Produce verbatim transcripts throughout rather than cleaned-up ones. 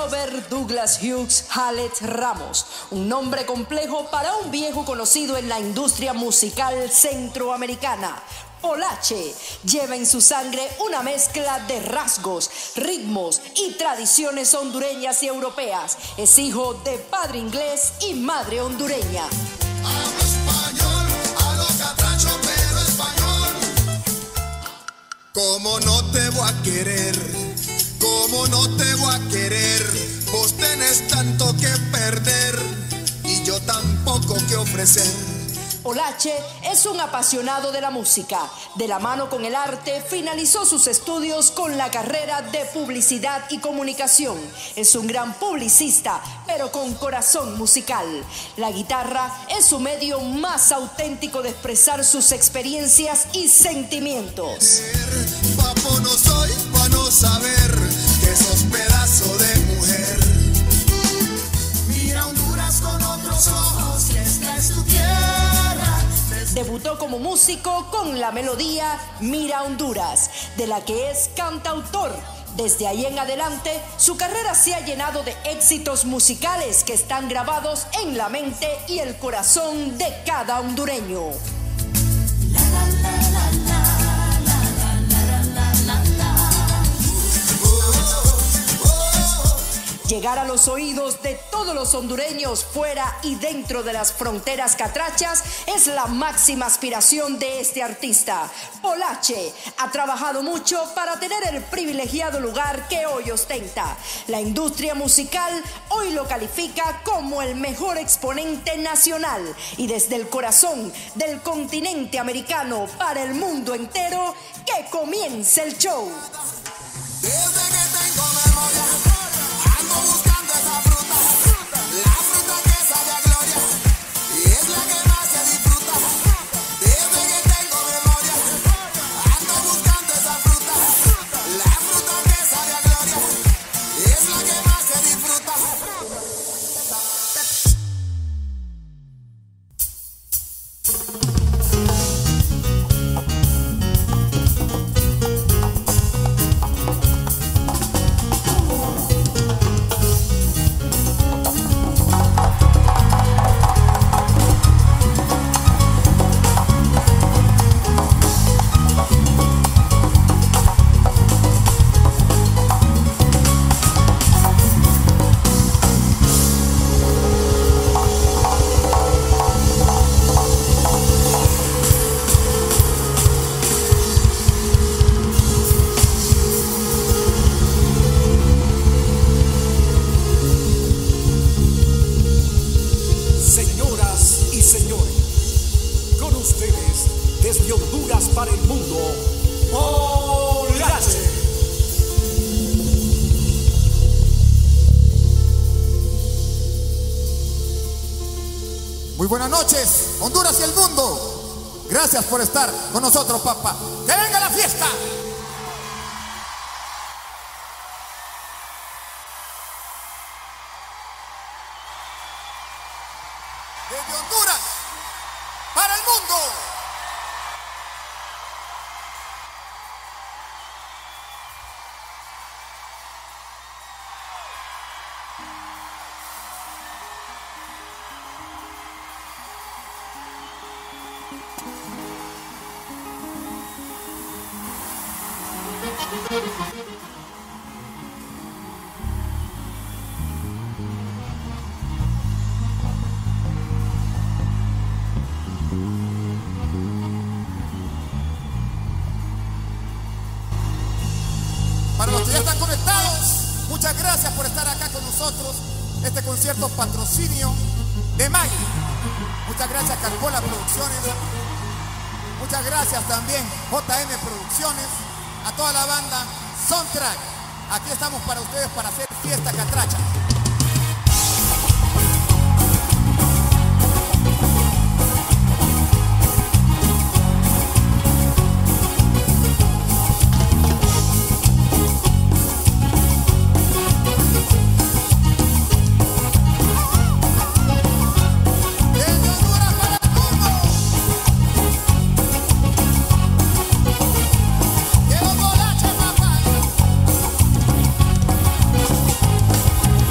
Robert Douglas Hughes Hallett Ramos, un nombre complejo para un viejo conocido en la industria musical centroamericana. Polache lleva en su sangre una mezcla de rasgos, ritmos y tradiciones hondureñas y europeas. Es hijo de padre inglés y madre hondureña. Hablo español, a lo catracho, pero español. ¿Cómo no te voy a querer? ¿Cómo no te voy a querer? Vos tenés tanto que perder y yo tan poco que ofrecer. Polache es un apasionado de la música. De la mano con el arte, finalizó sus estudios con la carrera de publicidad y comunicación. Es un gran publicista, pero con corazón musical. La guitarra es su medio más auténtico de expresar sus experiencias y sentimientos. Papo no soy para no saber que sos pedazo de mujer. Mira Honduras con otros ojos, que esta es tu tierra. Debutó como músico con la melodía Mira Honduras, de la que es cantautor. Desde ahí en adelante, su carrera se ha llenado de éxitos musicales que están grabados en la mente y el corazón de cada hondureño. La, la, la, la, la. Llegar a los oídos de todos los hondureños fuera y dentro de las fronteras catrachas es la máxima aspiración de este artista. Polache ha trabajado mucho para tener el privilegiado lugar que hoy ostenta. La industria musical hoy lo califica como el mejor exponente nacional y desde el corazón del continente americano para el mundo entero, que comience el show. Desde que tengo memoria, ando buscando esa fruta, la fruta que sabe a gloria, y es la que más se disfruta. Desde que tengo memoria, ando buscando esa fruta, la fruta que sabe a gloria, y es la que más se disfruta. Señoras y señores, con ustedes, desde Honduras para el mundo, Polache. Muy buenas noches, Honduras y el mundo. Gracias por estar con nosotros, papá. ¡Que venga la fiesta! Desde Honduras para el mundo. Para los que ya están conectados, muchas gracias por estar acá con nosotros. Este concierto patrocinio de Maggie. Muchas gracias Carcola Producciones. Muchas gracias también J M Producciones. A toda la banda Soundtrack. Aquí estamos para ustedes para hacer fiesta catracha. Quiero Polache, papá.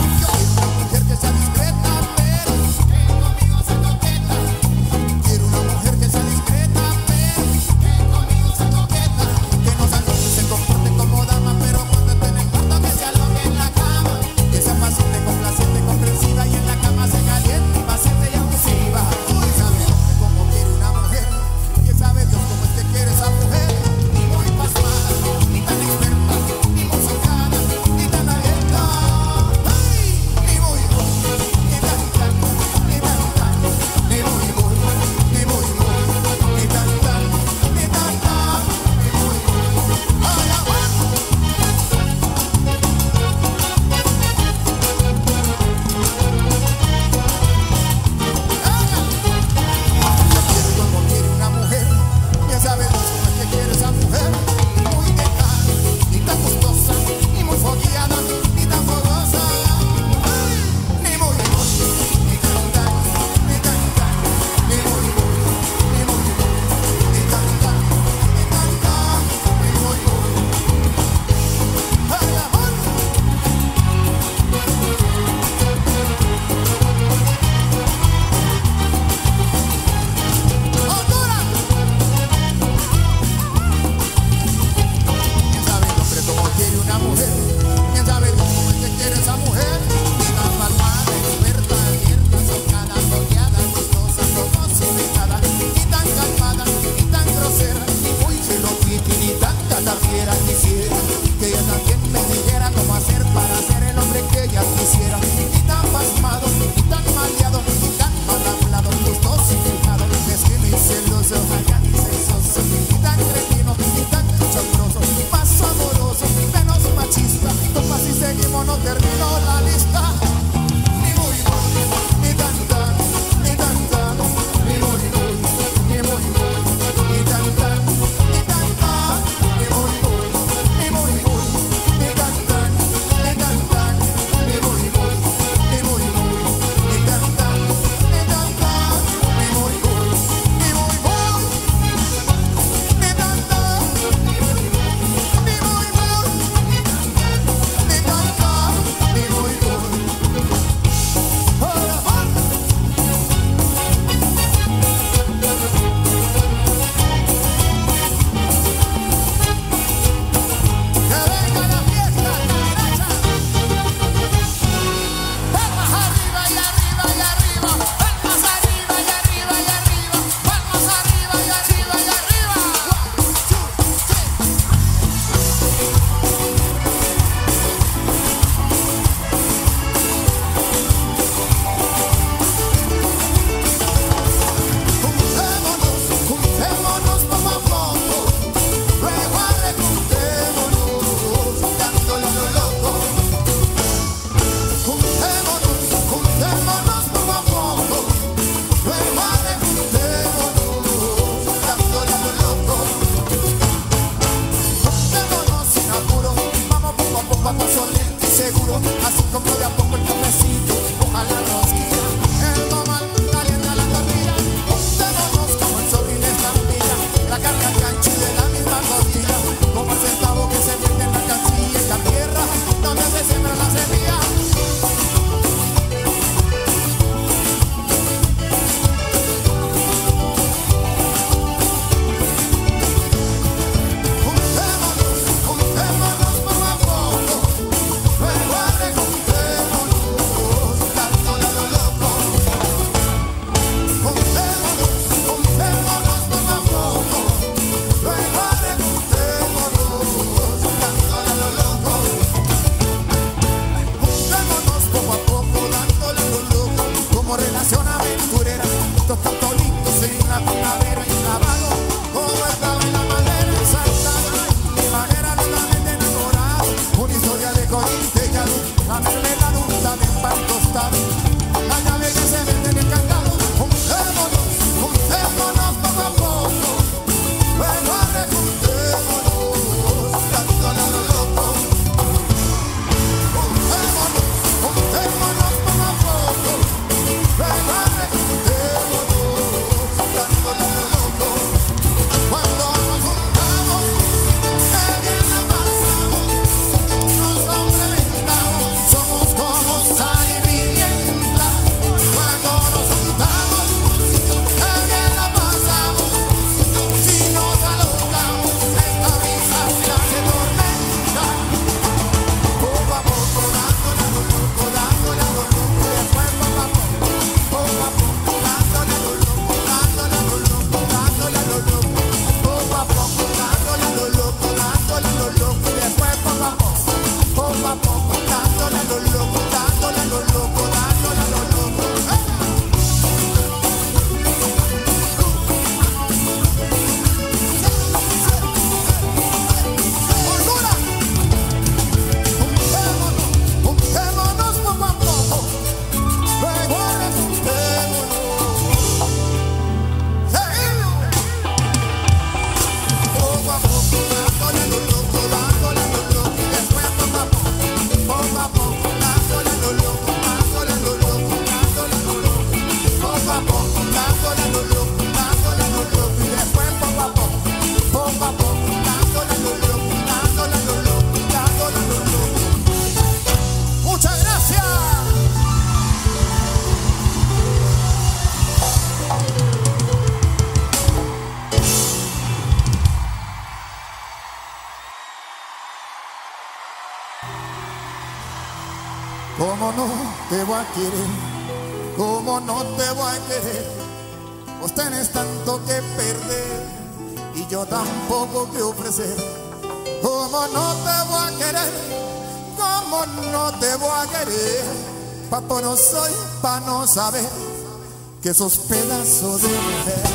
termino la lista. Ni muy muy, ni tan tan, ni tan tan, ni muy muy, ni muy muy, ni tan tan, ni tan tan, ni muy muy, ni muy muy, ni tan tan, ni tan tan, ni muy muy, ni muy muy, ni tan tan, ni tan tan, ni muy muy, ni muy muy, ni tan tan, ni muy muy, ni tan tan, ni muy muy. Que venga la fiesta, caracha. Palmas arriba y arriba y arriba. Palmas arriba y arriba y arriba. Palmas arriba y arriba y arriba. One, two, Juntémonos, juntémonos poco a poco. Luego arrejuntémonos, dándole a lo loco. Juntémonos, juntémonos poco a poco. Luego arrejuntémonos, dándole a lo loco. Juntémonos sin apuro, vamos poco a poco a paso lento y seguro. Así como de a poco el cafecito, ojalá la rosquilla. El comal calienta la tortilla. Juntémonos como el sobre y la estampilla. La carne al gancho y de la misma costilla. Como el centavo que se pierde en la cancilla. Y la tierra donde se siembra la semilla. Juntémonos, juntémonos poco a poco. Luego arrejuntémonos, dándole a lo loco. Juntémonos, juntémonos poco a poco. Luego arrejuntémonos, dándole a lo loco. Juntémonos poco a poco, dándole a lo loco. Como relación aventurera, dos tolitos en la primavera y clavado. Como estaba en la madera ensaltada, mi manera totalmente enamorada. Una historia de Corinte y Yadú, la mermelada de pan tostado. La llave que se vende en el candado. Juntémonos, juntémonos poco a poco. Luego arrejuntémonos, dándole a lo loco. Juntémonos, juntémonos poco a poco. Luego arrejuntémonos, dándole a lo loco. Cuando nos juntamos, qué bien la pasamos. Nos complementamos, somos como sal y pimienta. Cuando nos juntamos, qué bien la pasamos. Si nos alocamos, esta brisa se hace tormenta. Poco a poco, dándole a lo loco, dándole a lo loco. Después poco a poco, poco a poco, dándole a lo loco, dándole a lo loco, dándole a lo loco. Poco a poco, dándole a lo loco, dándole a lo loco. Después poco a poco, poco a poco, dándole a lo loco, dándole a lo loco, dándole a lo loco. ¡Holgura! Juntémonos, juntémonos poco a poco. Luego arrejuntémonos. Seguimos. Poco a poco, dándole a lo loco, dándole a lo loco. Después poco a poco, poco a poco, dándole a lo loco, dándole a lo loco, dándole a lo loco. Poco a poco, dándole a lo loco, dándole a lo loco. Y después poco a poco, poco a poco, dándole a lo loco, dándole a lo loco, dándole a lo loco. Muchas gracias. ¿Cómo no te voy a querer? ¿Cómo no te voy a querer? Vos tenés tanto que perder y yo tampoco que ofrecer. ¿Cómo no te voy a querer? ¿Cómo no te voy a querer? Papo no soy pa' no saber que sos pedazo de mujer.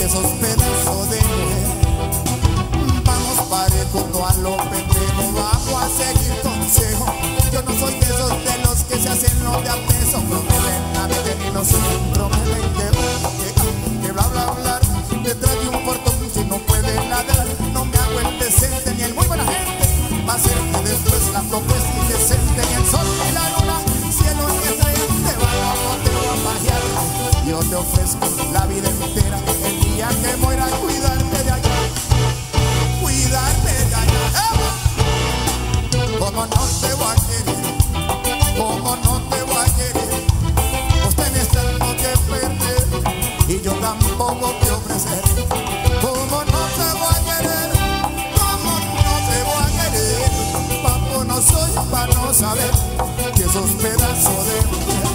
que sos pedazo de mujer. Vamos parejo, no a lo pendejo, vamos a seguir consejo. Yo no soy de esos de los que se hacen los de a peso. Prometen nada de mí, no soy un prometen que, que, que bla bla bla. Detrás de un portón que no puede ladrar. No me hago el decente ni el muy buena gente. Va a ser que después la propuesta indecente. Ni el sol ni la luna, cielo ni estrella te van a te va a pasear. Yo te ofrezco la vida entera, el día que muera, cuidarte de allá, cuidarte de allá. ¡Eh! Como no te voy a querer, como no te voy a querer, vos tenés tanto que perder y yo tampoco que ofrecer. Como no te voy a querer, como no te voy a querer, papo no soy para no saber que sos pedazo de mujer.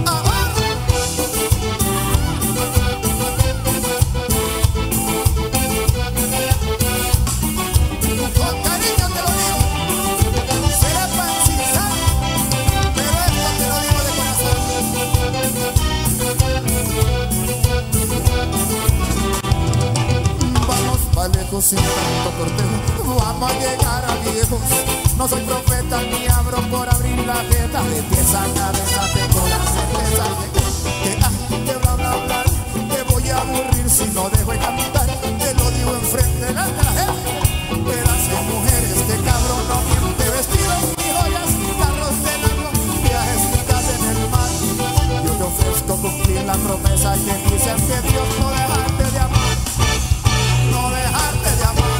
Sin tanto cortejo, vamos a llegar a viejos. No soy profeta ni abro por abrir la jeta. De pies a cabeza tengo la certeza de que, que, ah, que bla bla bla, te voy a aburrir si no dejo de cantar. Te lo digo enfrente de la gente. Pedazo de mujer, este cabrón no miente. Vestidos ni joyas, carros de largo, viajes y casa en el mar. Yo te ofrezco cumplir la promesa que dice ante Dios, no dejarte de amar. No dejarte de amar.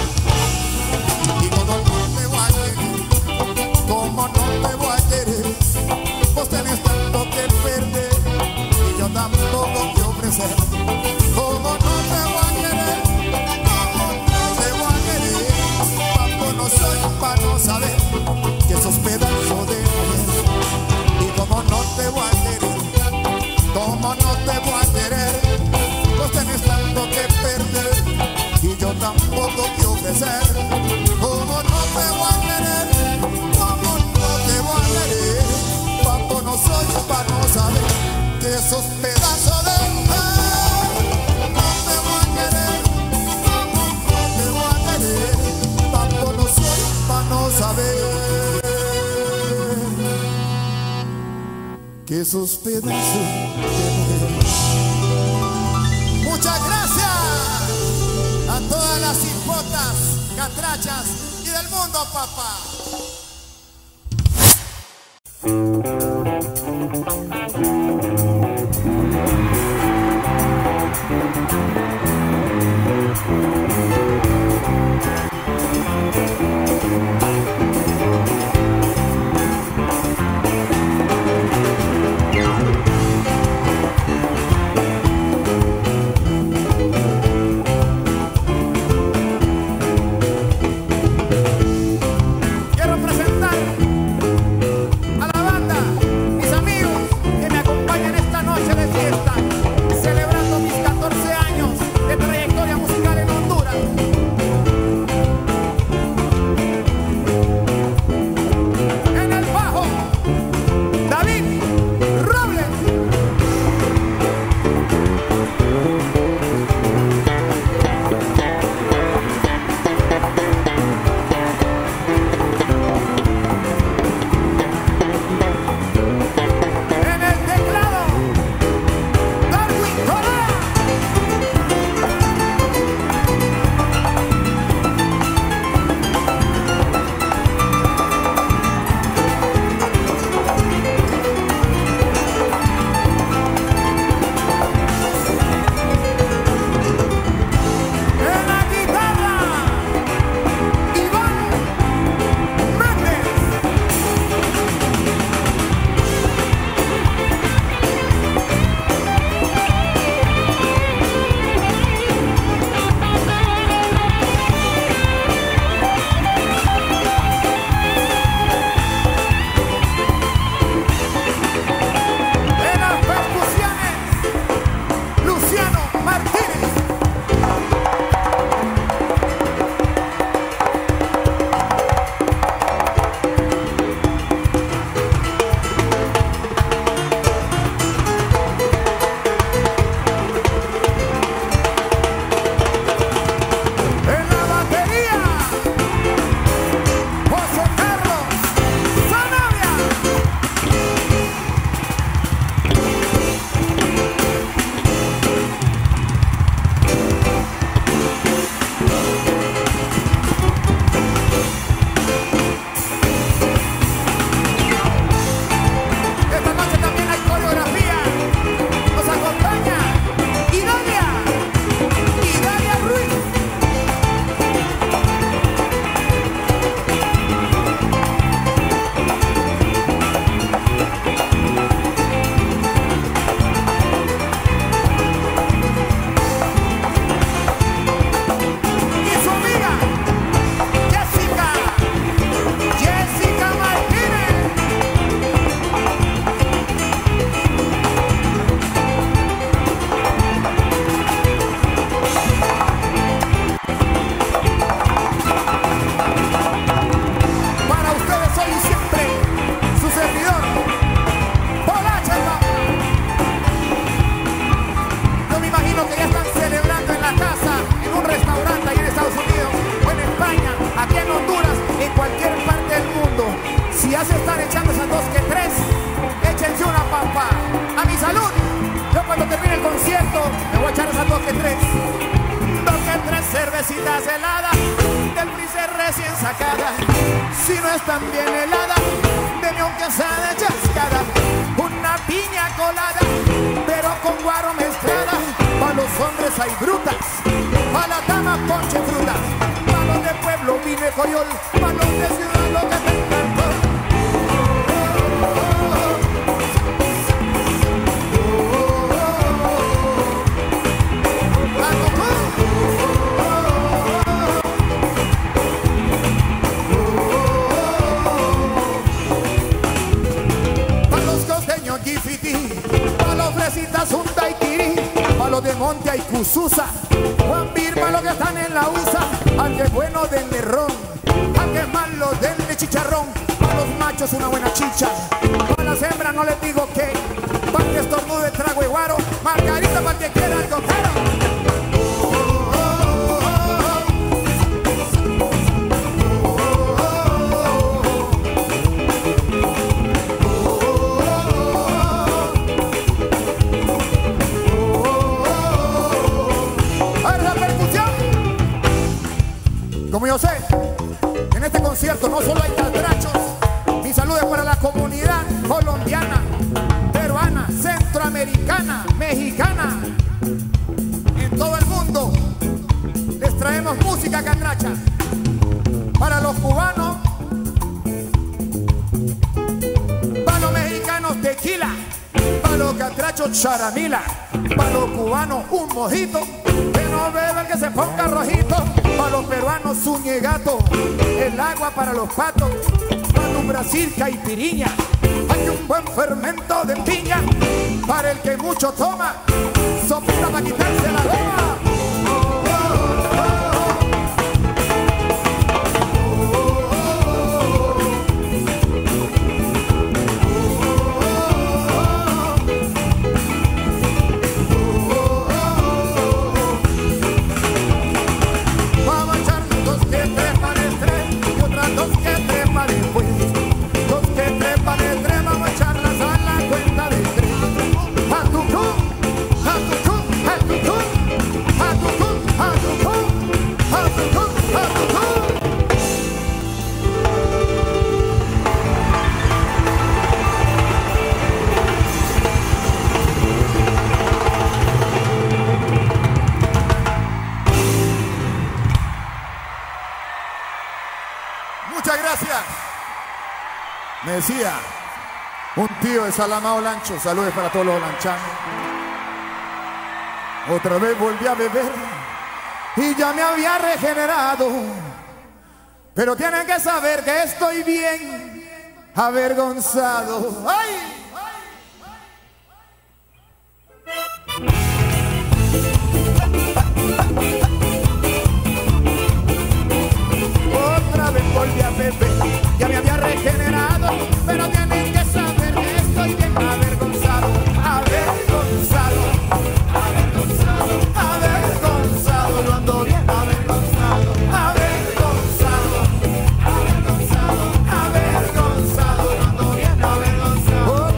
Y como no te voy a querer, como no te voy a querer, vos tenés tanto que perder y yo tampoco que ofrecer. Como no te voy a querer, como no te voy a querer, papo no soy para no saber que sos pedazo de mujer. Y como no te voy a querer, como no te voy a querer, vos tenés tanto que perder y yo tampoco que ofrecer. Como no te voy a querer, como no te voy a querer, papo no soy para no saber que sos pedazo de mujer. No te voy a querer, como no te voy a querer, papo no soy para no saber que sos pedazo de mujer. Muchas gracias a todas las hipotas, catrachas y del mundo, papá. Celebrando mis catorce años de trayectoria musical en Honduras. no es tan bien helada, deme aunque sea de chascada, una piña colada, pero con guaro mezclada. Pa' los hombres hay brutas, pa' las damas ponche frutas, pa' los de pueblo vine coyol, pa' los de ciudad lo que te encantó. Pa' los fresitas un daiquiri, pa' los de Monte hay Cususa, Juan Birma los que están en la U S A, al que es bueno denle ron, al que es malo denle chicharrón, pa' los machos una buena chicha, pa' las hembras no les digo qué, pa' que estornude trago de guaro, margarita pa' que quiera algo caro. Como yo sé, en este concierto no solo hay catrachos, mi salud es para la comunidad colombiana, peruana, centroamericana, mexicana. En todo el mundo les traemos música catracha. Para los cubanos, para los mexicanos tequila, para los catrachos charamila, para los cubanos un mojito, que no bebe el que se ponga rojito. Para los peruanos gato, el agua para los patos, para un Brasil caipiriña, hay un buen fermento de piña, para el que mucho toma, sopita para quitarse la goma. Muchas gracias. Me decía un tío de Salamao Lancho, saludos para todos los lanchanos. Otra vez volví a beber y ya me había regenerado, pero tienen que saber que estoy bien avergonzado. ¡Ay! Otra vez volví a beber, ya me había regenerado, pero tienen que saber que estoy bien avergonzado, avergonzado, avergonzado, avergonzado, lo ando bien avergonzado, avergonzado, avergonzado, avergonzado, lo ando bien avergonzado.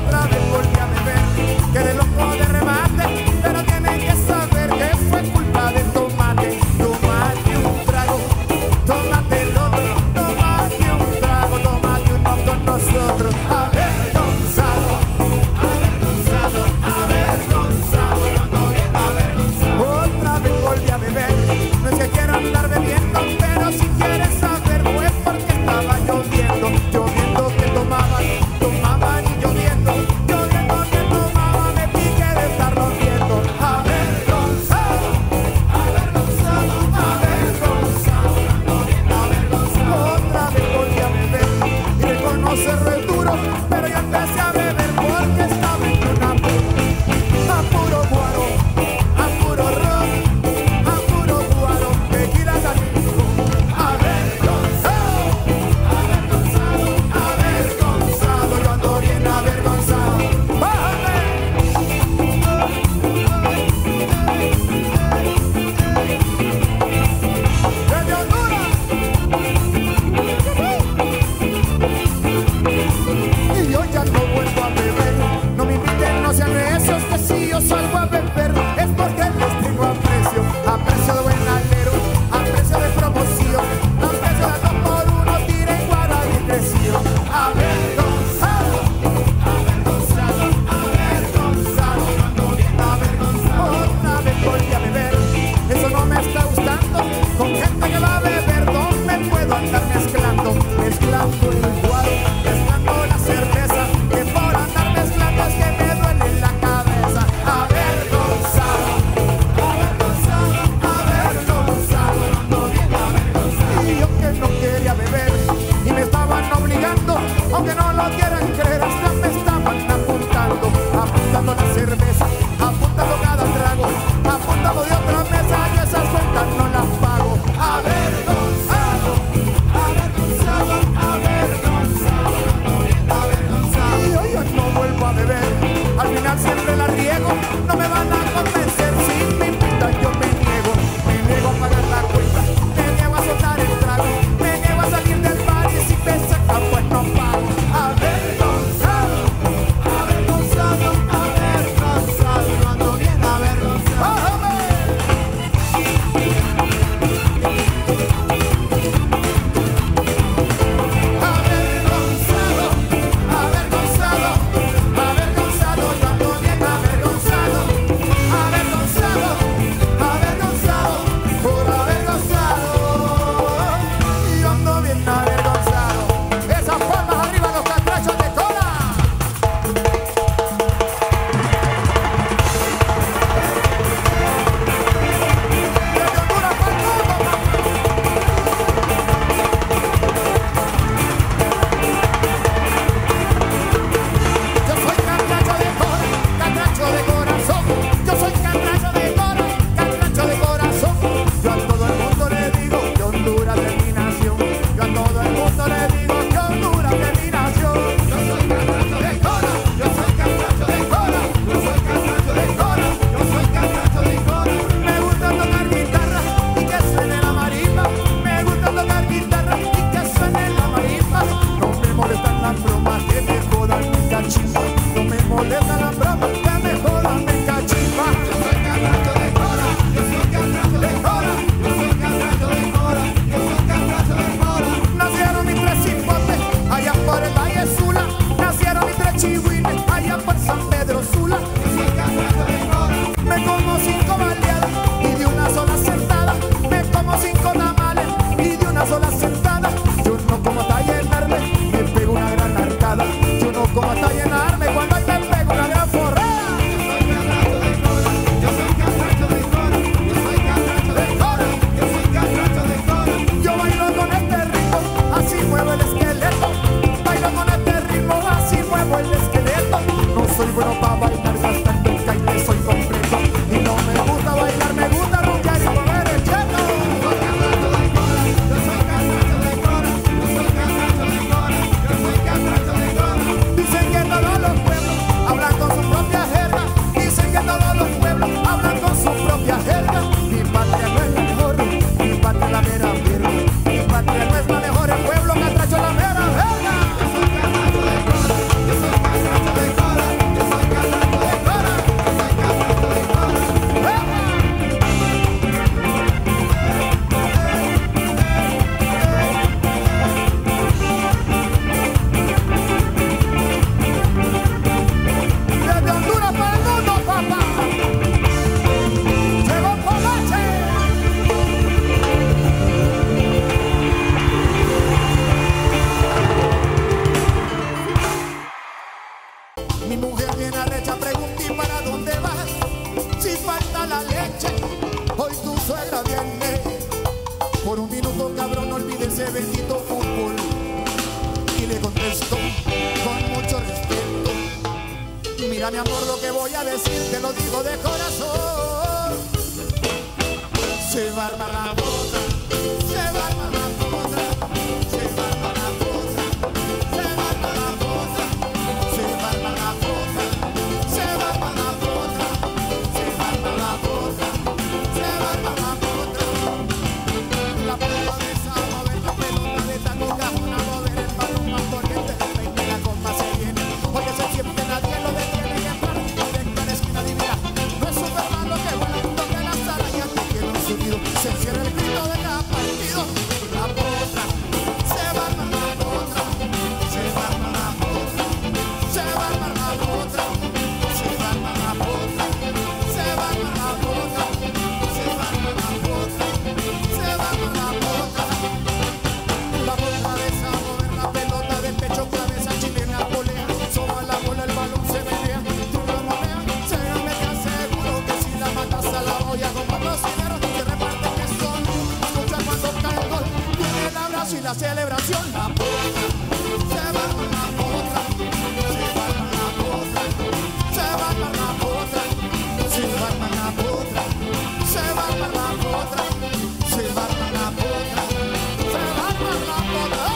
por un minuto, cabrón, no olvide ese bendito fútbol. Y le contestó con mucho respeto: mira, mi amor, lo que voy a decir te lo digo de corazón. Se va a armar la boda, se va a armar la boda, se va a armar la boda, se va a armar la boda, se va a armar la boda, se va a armar la boda, se va a armar la boda, se va a armar la boda. La pelota de esa, mover la pelota de tango, cajona, mover el balón más corriente, veinte la goma se viene, porque se siente nadie lo detiene y entrar directo a la esquina divina. No es Superman lo que vuela, donde las arañas te quieren subido, se encierra el grito de cada partido. La potra, se va a armar la potra, se va a armar la potra, se va a armar la potra, se va a armar la potra, se va a armar la potra, se va a armar la potra, se va a armar la potra. La potra de esa, mover la pelota de pecho, cabeza chilena, polea, soba la bola, el balón se menea, tú lo moneas, se me te aseguro que si la matas a la olla con patrocineros que reparte que son. Escucha cuando cae el gol, viene el abrazo y la celebración. La potra, se va a armar la potra, se va a armar la potra, se va a armar la potra, se va a armar la potra, se va a armar la potra, se va a armar la potra, se va a armar la potra.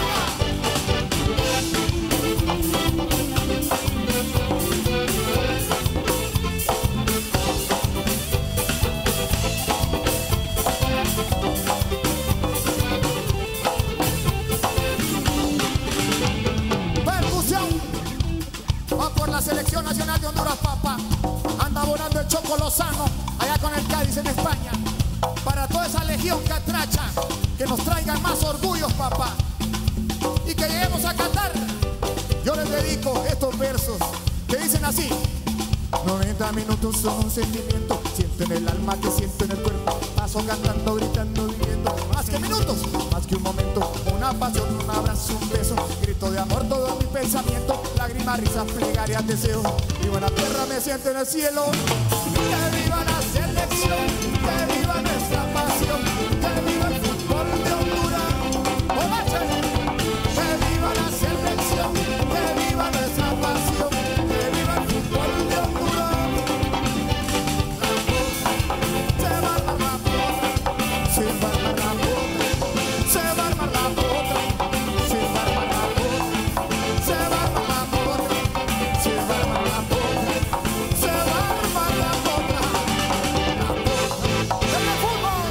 Percusión. Va por la selección nacional de Honduras, papá. Anda volando el Choco Lozano, allá con el Cádiz en España. Para toda esa legión catracha, que nos traigan más orgullos, papá. Y que lleguemos a Qatar. Yo les dedico estos versos que dicen así: noventa minutos son un sentimiento, siento en el alma que siento en el cuerpo, paso cantando, gritando, viviendo, más que minutos, más que un momento, una pasión, un abrazo, un beso, grito de amor, todo mi pensamiento, lágrimas, risas, plegarias, deseos, viva la tierra, me siento en el cielo, que viva la selección, que viva nuestra pasión, que viva el fútbol de Honduras, ¡Olache! Que viva la selección, que viva nuestra pasión, que viva el fútbol de Honduras. Se va a armar la potra, se va a armar la potra, se va a armar la potra, se va a armar la potra, se va a armar la potra, se va a armar la potra, se va a armar la potra, la potra del fútbol.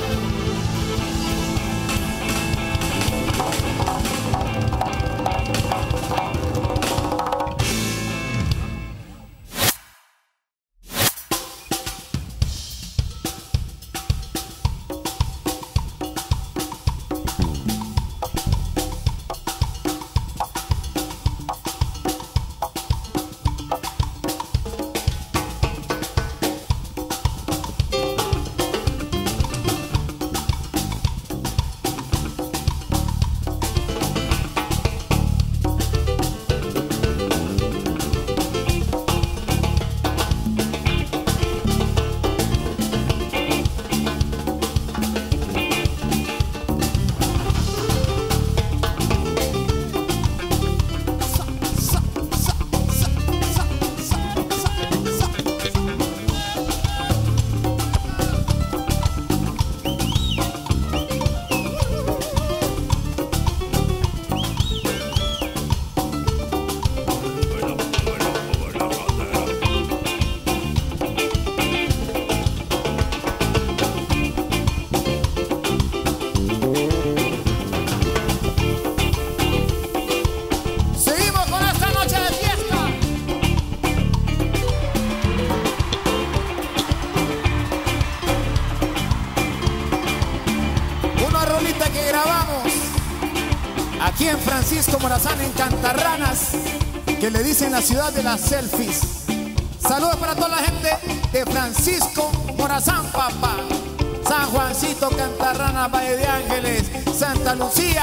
Aquí en Francisco Morazán, en Cantarranas, que le dicen la ciudad de las selfies. Saludos para toda la gente de Francisco Morazán, papá. San Juancito, Cantarranas, Valle de Ángeles, Santa Lucía.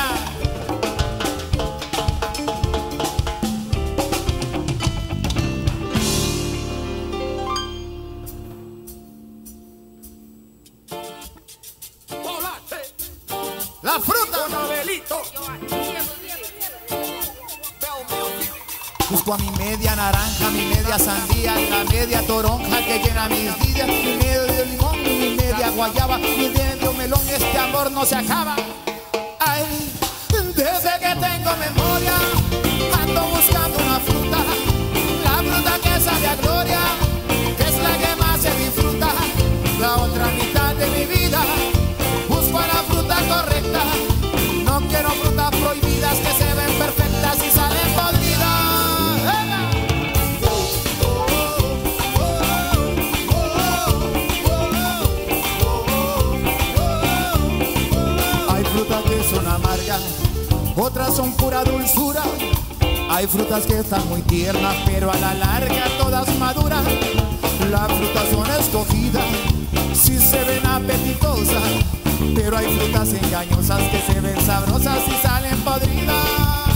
La La fruta. Busco a mi media naranja, mi media sandía, la media toronja que llena mis días, mi medio limón, mi media guayaba, mi medio melón, este amor no se acaba. Ay, desde que tengo memoria, ando buscando una fruta, la fruta que sabe a gloria, que es la que más se disfruta, la otra mitad de mi vida, busco a la fruta correcta, no quiero frutas prohibidas que se ven perfectas y salen podridas. Son amargas, otras son pura dulzura. Hay frutas que están muy tiernas, pero a la larga todas maduras. Las frutas son escogidas, si se ven apetitosas, pero hay frutas engañosas que se ven sabrosas y salen podridas.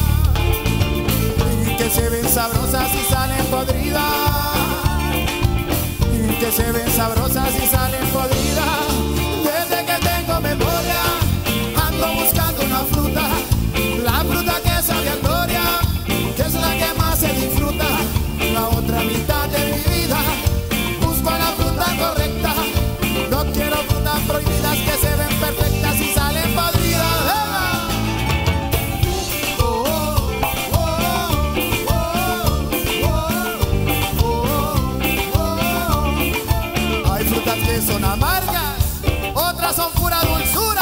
Y que se ven sabrosas y salen podridas. Y que se ven sabrosas y salen podridas. Desde que tengo memoria, buscando una fruta, la fruta que sabe a gloria, que es la que más se disfruta, la otra mitad de mi vida, busco la fruta correcta, no quiero frutas prohibidas que se ven perfectas y salen podridas. Hay frutas que son amargas, otras son pura dulzura.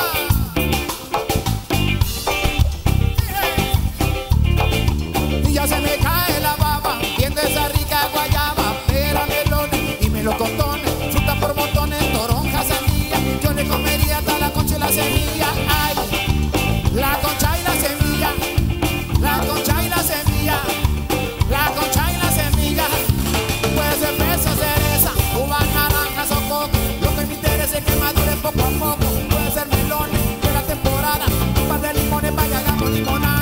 Se me cae la baba, viendo esa rica guayaba, pera, melones y melocotones, fruta por montones, toronja, sandía, yo le comería hasta la concha y la semilla. Ay, la concha y la semilla, la concha y la semilla, la concha y la semilla. Puede ser fresa, cereza, uva, naranjas o coco, lo que me interesa es que madure poco a poco. Puede ser melones de la temporada, un par de limones para que hagamos limonada.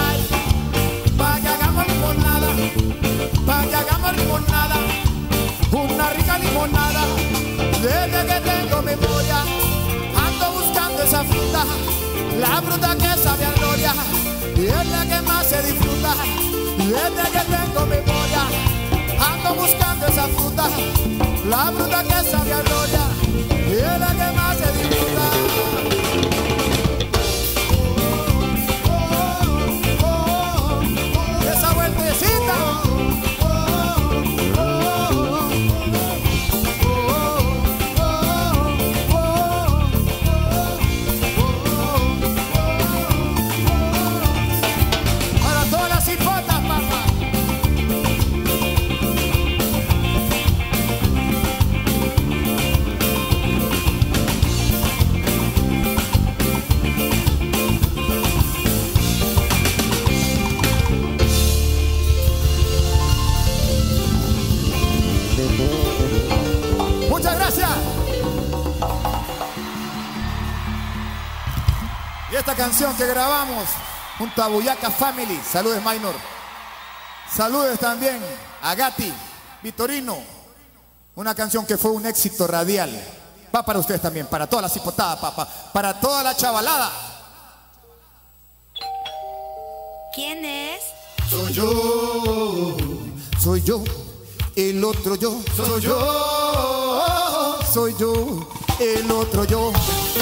Para que hagamos limonada, una rica limonada. Desde que tengo memoria, ando buscando esa fruta, la fruta que sabe a gloria, y es la que más se disfruta. Desde que tengo memoria, ando buscando esa fruta, la fruta que sabe a gloria, y es la que más se disfruta. Esa vueltecita. Para todas las hipotas, papá. Muchas gracias. Y esta canción que grabamos junto a Buyaca Family. Saludes, Minor. Saludes también a Gatti, Vitorino. Una canción que fue un éxito radial. Va para ustedes también, para todas las hipotadas, papá. Para toda la chavalada. ¿Quién es? Soy yo, soy yo, el otro yo, soy yo, soy yo, el otro yo.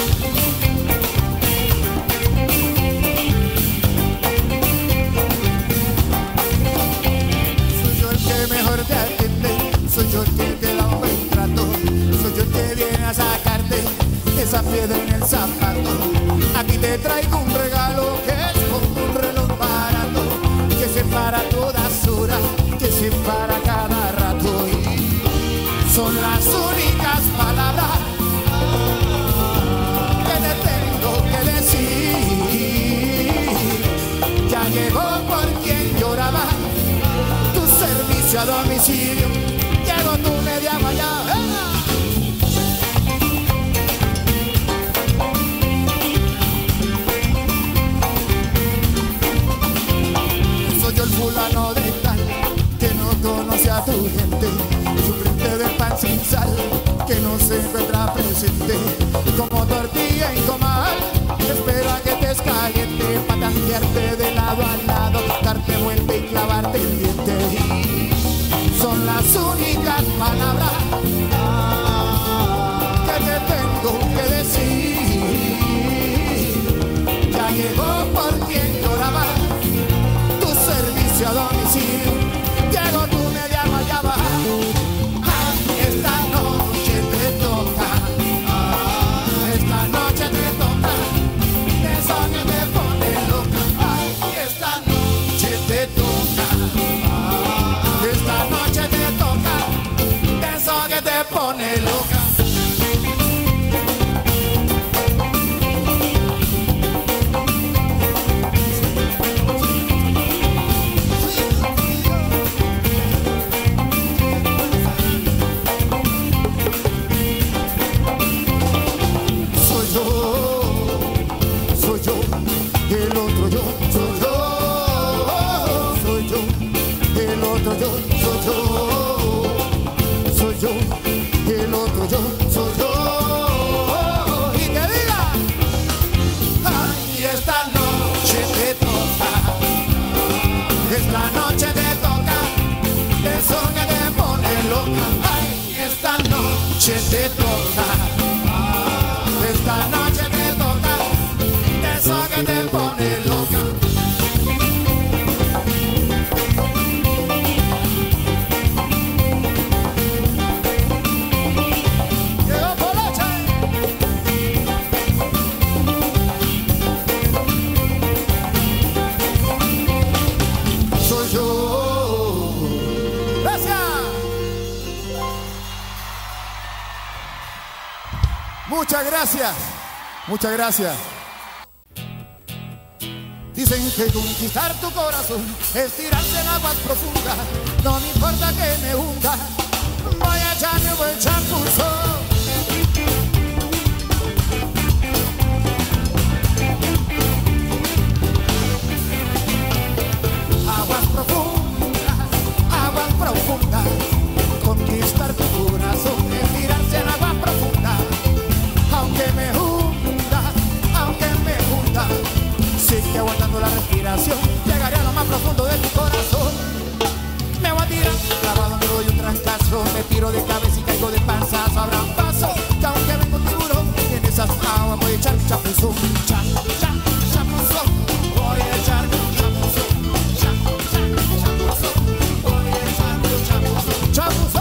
Soy yo el que mejor te atiende, soy yo el que te da un buen trato, soy yo el que viene a sacarte esa piedra en el zapato. Aquí te traigo un regalo que es como un reloj barato, que se para todas horas, que se para cada rato. Y son las únicas palabras que te tengo que decir. Ya llegó por quien lloraba tu servicio a domicilio. Llegó tu media guayaba. voltearte de lado a lado, darte vuelta y clavarte el diente. Son las únicas palabras que te tengo que decir. Ya llegó por quien lloraba tu servicio a domicilio. Llegó tu media guayaba. Ay, esta noche te toca. Ay, esta noche te toca. Eso que te pone loca. Ay, esta noche te toca. Ay, esta noche te toca. Eso que te pone loca. Te toca, esta noche te toca, eso que te pone loca. Llegó Polache. Soy yo. Gracias. Muchas gracias, muchas gracias. Dicen que conquistar tu corazón es tirarse en aguas profundas. No me importa que me hunda, voy a echarme un buen chapuzón. Aguas profundas, aguas profundas. Conquistar tu corazón es tirarse en aguas profundas. Aunque me hunda, aunque me hunda, sigue aguantando la respiración. Llegaré a lo más profundo de tu corazón. Me voy a tirar, clavado me doy un trancazo. Me tiro de cabeza y caigo de panzazo. Habrá un paso, que aunque vengo un tiburón, en esas aguas voy a echar mi chapuzón. Cha, cha, chapuzón, voy a echar mi chapuzón. Cha, cha, chapuzón, voy a echar mi chapuzón. Chapuzón.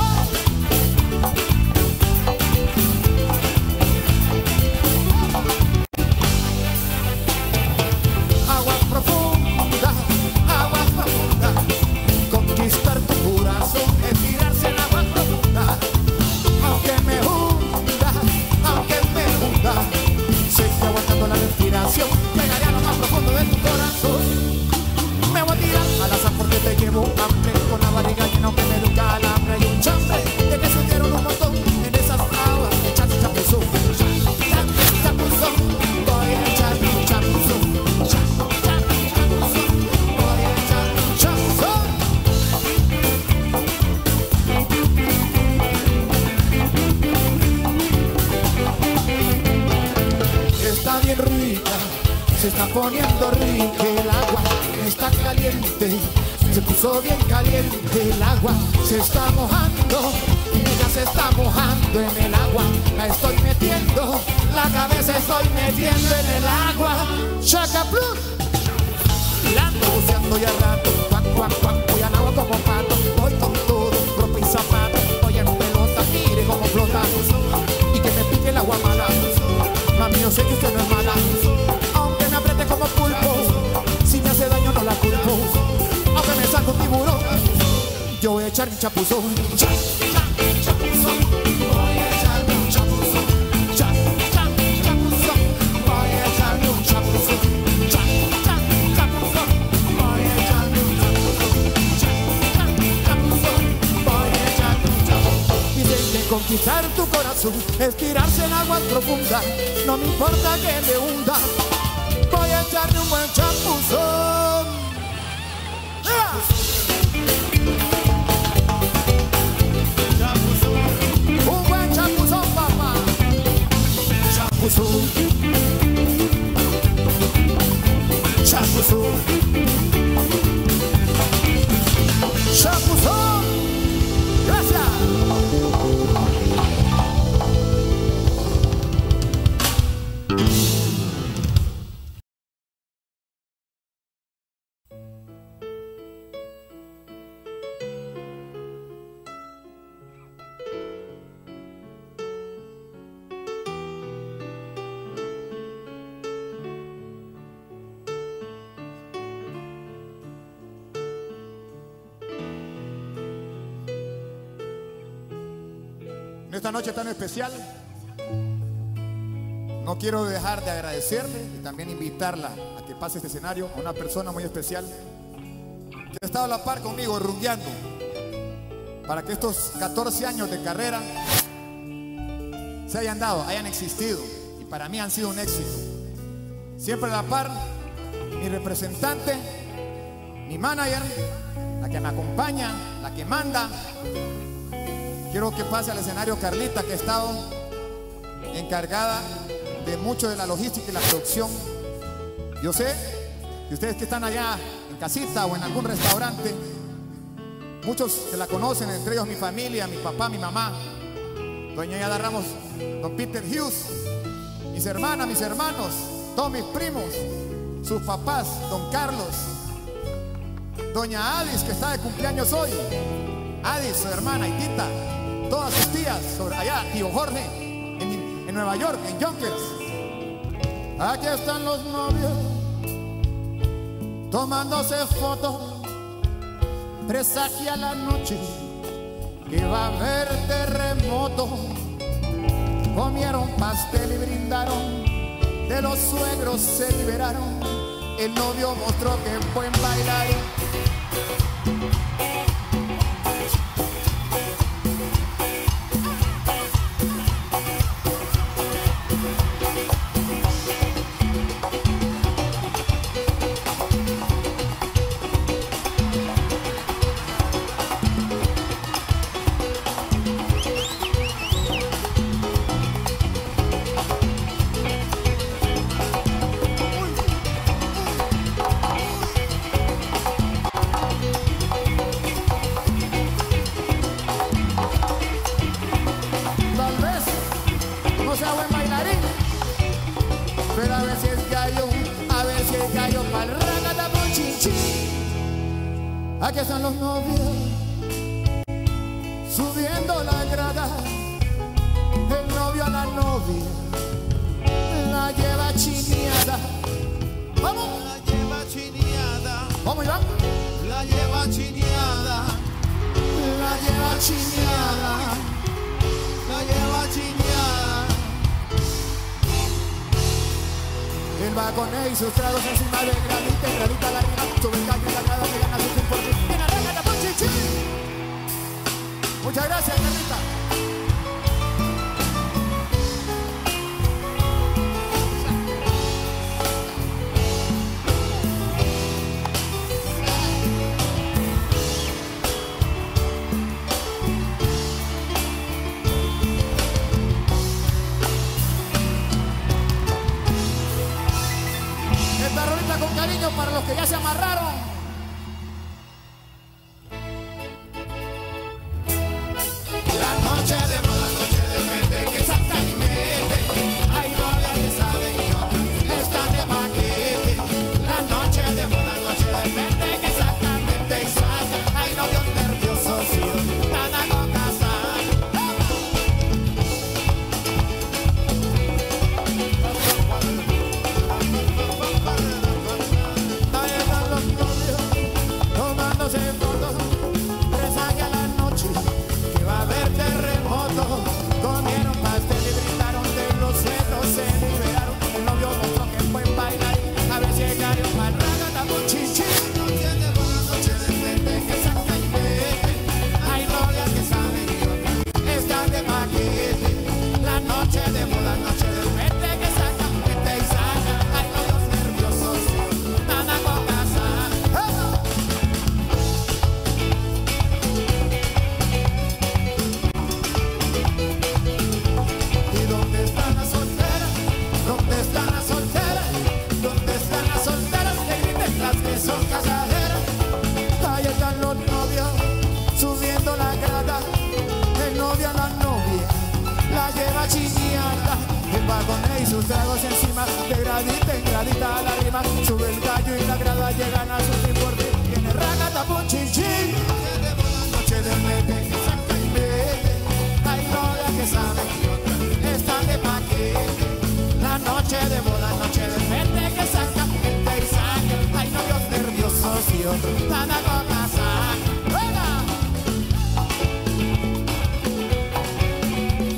Llegaré a lo más profundo de tu corazón. Me voy a tirar al azar porque te llevo hambre. Con la barriga llena que me educa al hambre. Y un chambre de que se hundieron un montón en esas aguas. Echarse chapuzón, chapuzón. Voy a echarme un chapuzón. Chapuzón. Voy a echarme un chapuzón. Está bien rica, se está poniendo rica el agua, está caliente, se puso bien caliente el agua, se está mojando, ella se está mojando en el agua, la estoy metiendo, la cabeza estoy metiendo en el agua, Chaka Plus, la ando buceando y al rato, cuac, cuac, cuac, voy al agua como pato, voy con todo, ropa y zapatos, voy en pelota, mire como flota, y que me pique el agua mala. Mami, yo sé que usted no es mala, aunque me apriete como pulpo. Si me hace daño no la culpo, aunque me saco un tiburón, yo voy a echar mi chapuzón. Cha, cha, chapuzón, voy a echarme un chapuzón. Cha, cha, chapuzón, voy a echarme un chapuzón. Cha, cha, chapuzón, voy a echarme un chapuzón. Cha, cha, chapuzón, voy a echarme un chapuzón. Dicen que conquistar tu corazón es tirarse en aguas profundas. No me importa que me hunda, voy a echarme un buen chapuzón. ¡Ah! Un buen chapuzón, papá. Chapuzón. Chapuzón. esta noche tan especial, no quiero dejar de agradecerle y también invitarla a que pase este escenario a una persona muy especial que ha estado a la par conmigo rumbeando para que estos catorce años de carrera se hayan dado, hayan existido, y para mí han sido un éxito. Siempre a la par, mi representante, mi manager, la que me acompaña, la que manda. Quiero que pase al escenario Carlita, que ha estado encargada de mucho de la logística y la producción. Yo sé que ustedes que están allá en casita o en algún restaurante, muchos que la conocen, entre ellos mi familia, mi papá, mi mamá, doña Yada Ramos, don Peter Hughes, mis hermanas, mis hermanos, todos mis primos, sus papás, don Carlos, doña Adis, que está de cumpleaños hoy, Adis, su hermana, y Tita, todas sus tías, sobre allá, tío Jorge, en, en Nueva York, en Yonkers. Aquí están los novios, tomándose fotos, presagia la noche que va a haber terremoto. Comieron pastel y brindaron, de los suegros se liberaron. El novio mostró que es buen bailarín. Pero a ver si es gallo, a ver si es gallo pa'l racatapón chinchín. Aquí están los novios subiendo la grada. El novio a la novia la lleva chineada. ¡Vamos! La lleva chineada, ¿Cómo Iván? la lleva chineada, La lleva chineada. la lleva chineada. Él va con él y sus tragos encima de granita, granita la rima, sube el gallo y la grada que gana su importe. ¡En la raca, tapón, chichi! Muchas gracias, Carlita. Esta rolita con cariño para los que ya se amarraron. La noche de boda, noche de mente que saca y mete. Hay novias que saben y otras están de paquete. La noche de boda, noche de mente que saca, mente y saca. Hay novios nerviosos y nada con casar. Ahí están los novios tomándose fotos. Presagia la noche que va a haber terremoto. Comieron pastel y brindaron, de los suegros se liberaron. El novio mostró que es buen bailarín. A ver si el gallo pa'l racatapón chichi. Noche de boda, noche de mente que saca y mete. Hay novias que saben y otras están de paquete. La noche de boda, noche de mente que saca, mente y saca. Hay novios nerviosos y nada con casar. ¿Y dónde están las solteras? ¿Dónde están las solteras? ¿Dónde están las solteras? Que griten las que son casaderas. Ahí están los novios subiendo la grada. El novio a la novia la lleva chineada. El vagoné y sus tragos encima, de gradita en gradita a la rima. Sube el gallo y la grada llegan a su importe. Tiene racatapón chinchín. Noche de mente que saca y mete. Hay novias que saben y otras Están de paquete. la noche de boda, noche de Mente que saca, mente y saca. Hay novios nerviosos y otros nada con casar. ¡Venga!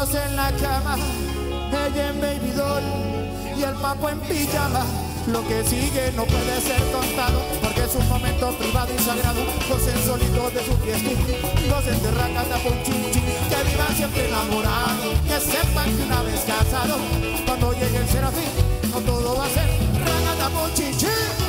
solos en la cama, ella en baby doll y el papo en pijama. Lo que sigue no puede ser contado, porque es un momento privado y sagrado. Gocen solitos de su fiestín, gocen de racata por chinchín, que vivan siempre enamorados, que sepan que una vez casado, cuando llegue el serafín, no todo va a ser racata por chinchín.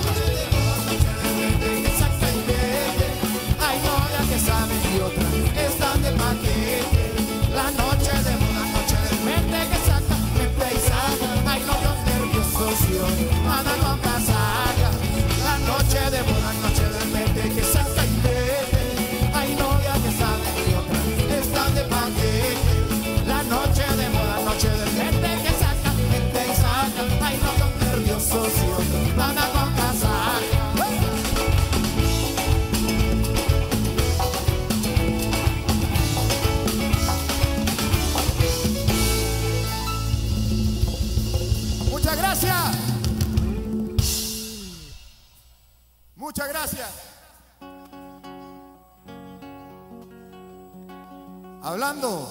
Exacta y vete, hay novias que saben y otras están de paquete. La noche de boda, noche de mente que saca, mente y saca. Hay novios nerviosos y hoy andan con casaca. La noche de boda, noche de mente que saca y vete. Hay novias que saben y otras están de paquete. La noche de boda, noche de mente que saca, mente y saca. Hay novios nerviosos y hoy andan con casaca. Muchas gracias. Muchas gracias. Hablando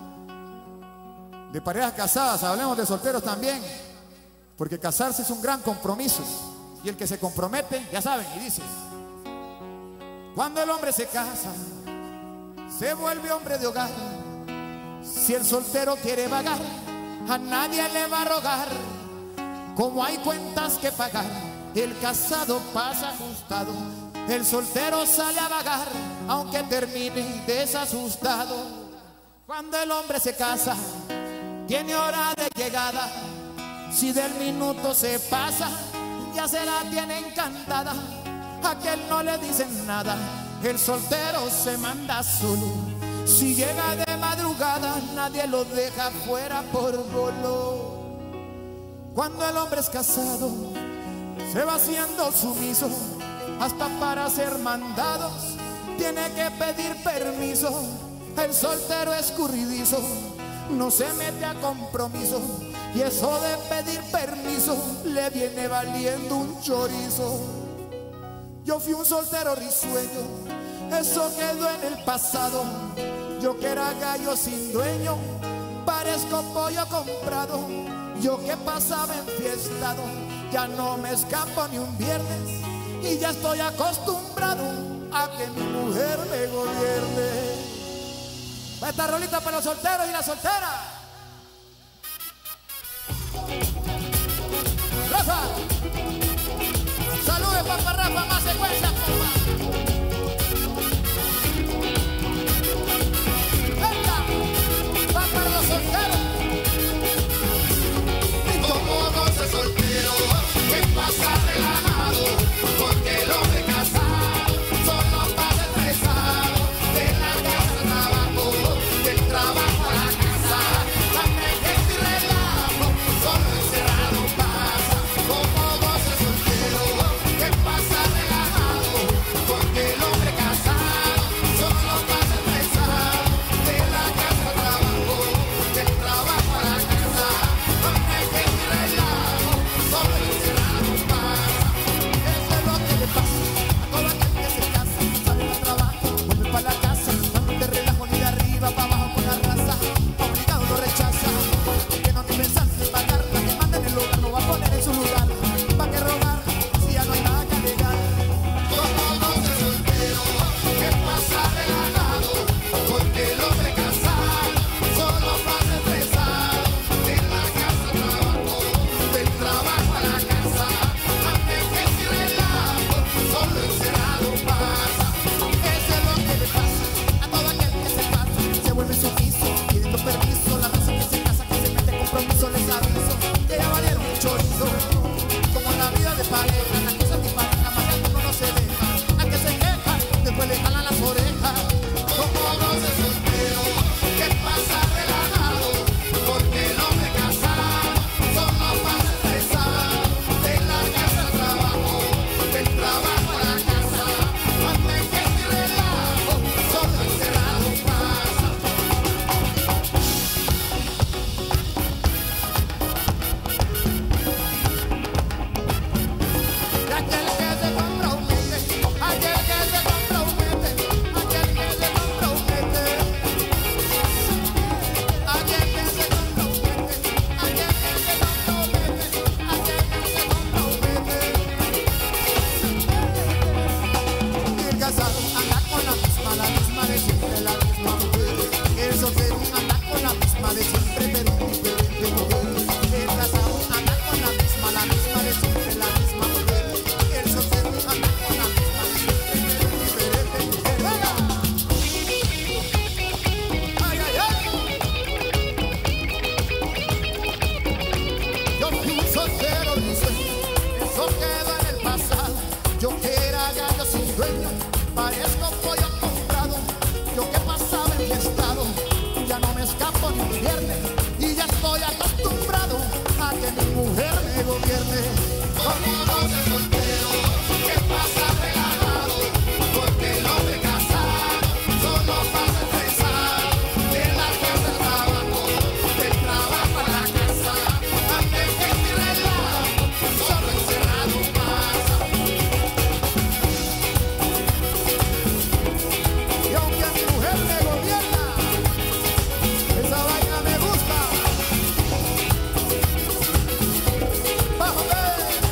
de parejas casadas, hablemos de solteros también, porque casarse es un gran compromiso. Y el que se compromete, ya saben, y dice: cuando el hombre se casa, se vuelve hombre de hogar. Si el soltero quiere vagar, a nadie le va a rogar. Como hay cuentas que pagar, el casado pasa ajustado, el soltero sale a vagar, aunque termine desasustado. Cuando el hombre se casa, tiene hora de llegada. Si del minuto se pasa, ya se la tiene encantada. A aquel no le dicen nada, el soltero se manda solo. Si llega de madrugada, nadie lo deja fuera por golo. Cuando el hombre es casado, se va haciendo sumiso, hasta para ser mandados tiene que pedir permiso. El soltero escurridizo no se mete a compromiso, y eso de pedir permiso le viene valiendo un chorizo. Yo fui un soltero risueño, eso quedó en el pasado. Yo que era gallo sin dueño, parezco pollo comprado. Yo que pasaba enfiestado, ya no me escapo ni un viernes, y ya estoy acostumbrado a que mi mujer me gobierne. Va esta rolita para los solteros y las solteras. Rafa, saludos papá Rafa, más secuencias, papá. Va para los solteros. Como goce soltero, que pasa relajado, porque el hombre casado solo pasa estresado. De la casa al trabajo, del trabajo a la casa, hambre, y relajo, solo encerrado pasa. Como goce soltero, que pasa relajado, porque el hombre casado solo pasa estresado. De la casa al trabajo, del trabajo a la casa, hambre, solo encerrado pasa. Eso es lo que le pasa a toda aquel que se casa, sale del trabajo, vuelve para la casa, no te relajo ni de arriba para abajo con la raza. Obligado lo rechaza, que no te pensas en pagar, la que manda en el lugar no va a poner en su lugar. ¿Pa' qué robar si ya no hay nada que alegar? Como goce soltero, que pasa relajado, porque el hombre casado solo pasa estresado. De la casa al trabajo, del trabajo a la casa, hambre, y relajo, solo encerrado pasa. Eso es lo que le pasa a todo aquel que se casa, se vuelve sumiso, pidiendo permiso. La raza que se casa, que se mete en compromiso, les aviso que ya valieron un chorizo. Como en la vida de pareja, las cosas disparan, más que uno no se deja. A que se queja, después le jalan las orejas. Como goce soltero, que pasa relajado, porque el hombre casado solo pasa estresado. De la casa al trabajo, del trabajo a la casa, hambre, y relajo, solo encerrado pasa. Yo que era gallo sin dueño, parezco pollo comprado. Yo que pasaba en mi estado, ya no me escapo ni un viernes. Y ya estoy acostumbrado a que mi mujer me gobierne. Como no se soltero, que pasa regalado, porque el hombre casado solo pasa estresado. De la casa al trabajo, del trabajo a la casa, antes que mi relajo, solo encerrado pasa. Y aunque a mi mujer me gobierna, esa vaina me gusta. ¡Bájame!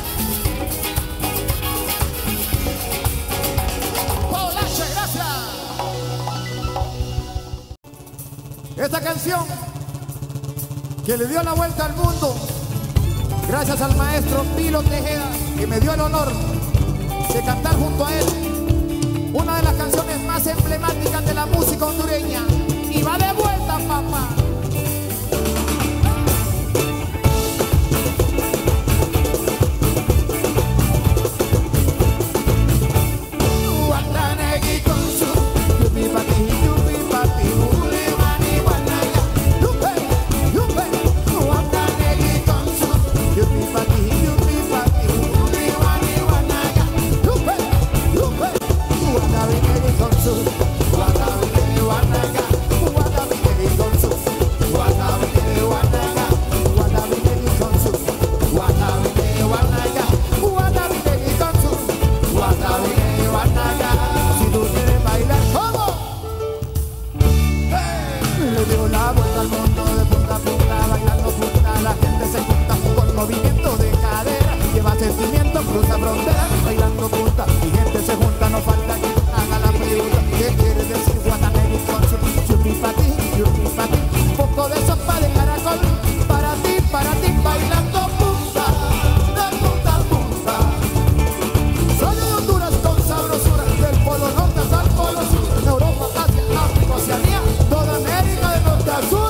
¡Polache, gracias! Esta canción que le dio la vuelta al mundo, gracias al maestro Pilo Tejeda, que me dio el honor de cantar junto a él una de las canciones más emblemáticas de la música hondureña. Y va de vuelta, papá. Guatanegui con su yupi pati, yupi pati, uli mani guanaya. Yupe, yupe. Guatanegui con su yupi pati, yupi pati, uli mani guanaya. Yupe, yupe. Guatanegui con su, guatanegui guanaya. Guatanegui con su, guatanegui guanaya. Guatanegui con su, guatanegui guanaya. Guatanegui con su, guatanegui guanaya. Si tú quieres bailar, ¿cómo? Hey. Le dio la vuelta al mundo de punta a punta, bailando punta. La gente se junta con movimiento de cadera, lleva sentimiento, cruza frontera, bailando punta. Mi gente se junta, no falta que haga la pregunta. ¿Qué quiere decir Guatanegui con su yupi pati, yupi pati? Un poco de sopa de caracol para ti, para ti, bailando punta, de punta a punta. Soy de Honduras con sabrosura, del polo norte hasta el polo sur, Europa, Asia, África, Oceanía, toda América de norte a sur.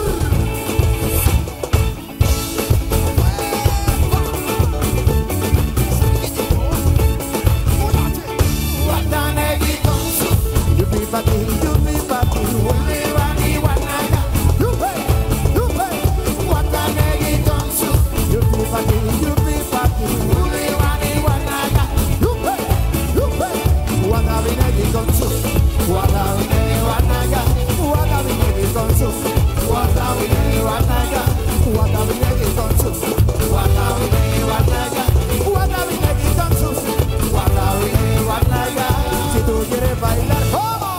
Guatanegui con su yupi pati, yupi pati, uli mani guanaya. Yupe, yupe. Guatanegui con su yupi pati, yupi pati, uli mani guanaya. Yupe, yupe. Guatanegui con su, Guatanegui guanaya. Guatanegui con su, Guatanegui guanaya. Guatanegui con su, Guatanegui guanaya. Guatanegui con su, Guatanegui guanaya. Si tú quieres bailar, ¿cómo?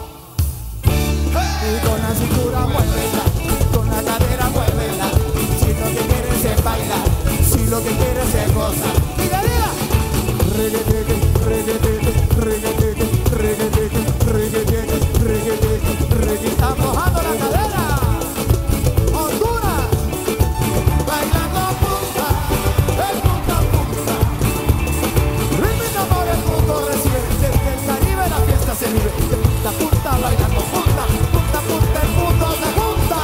Y con la cintura muévela, con la cadera muévela. Si lo que quieres es bailar, si lo que quieres es gozar. ¡Diga, diga! Reggaeteque, reggaeteque, reggaeteque, reggaeteque, reggaeteque, reggaeteque, reggaeteque. ¡Está mojando la cadera! ¡Honduras! Bailando punta, de punta a punta. Ritmo por el mundo recibe, desde el Caribe la fiesta se vive. De punta a punta, bailando punta, punta a punta, el mundo se junta.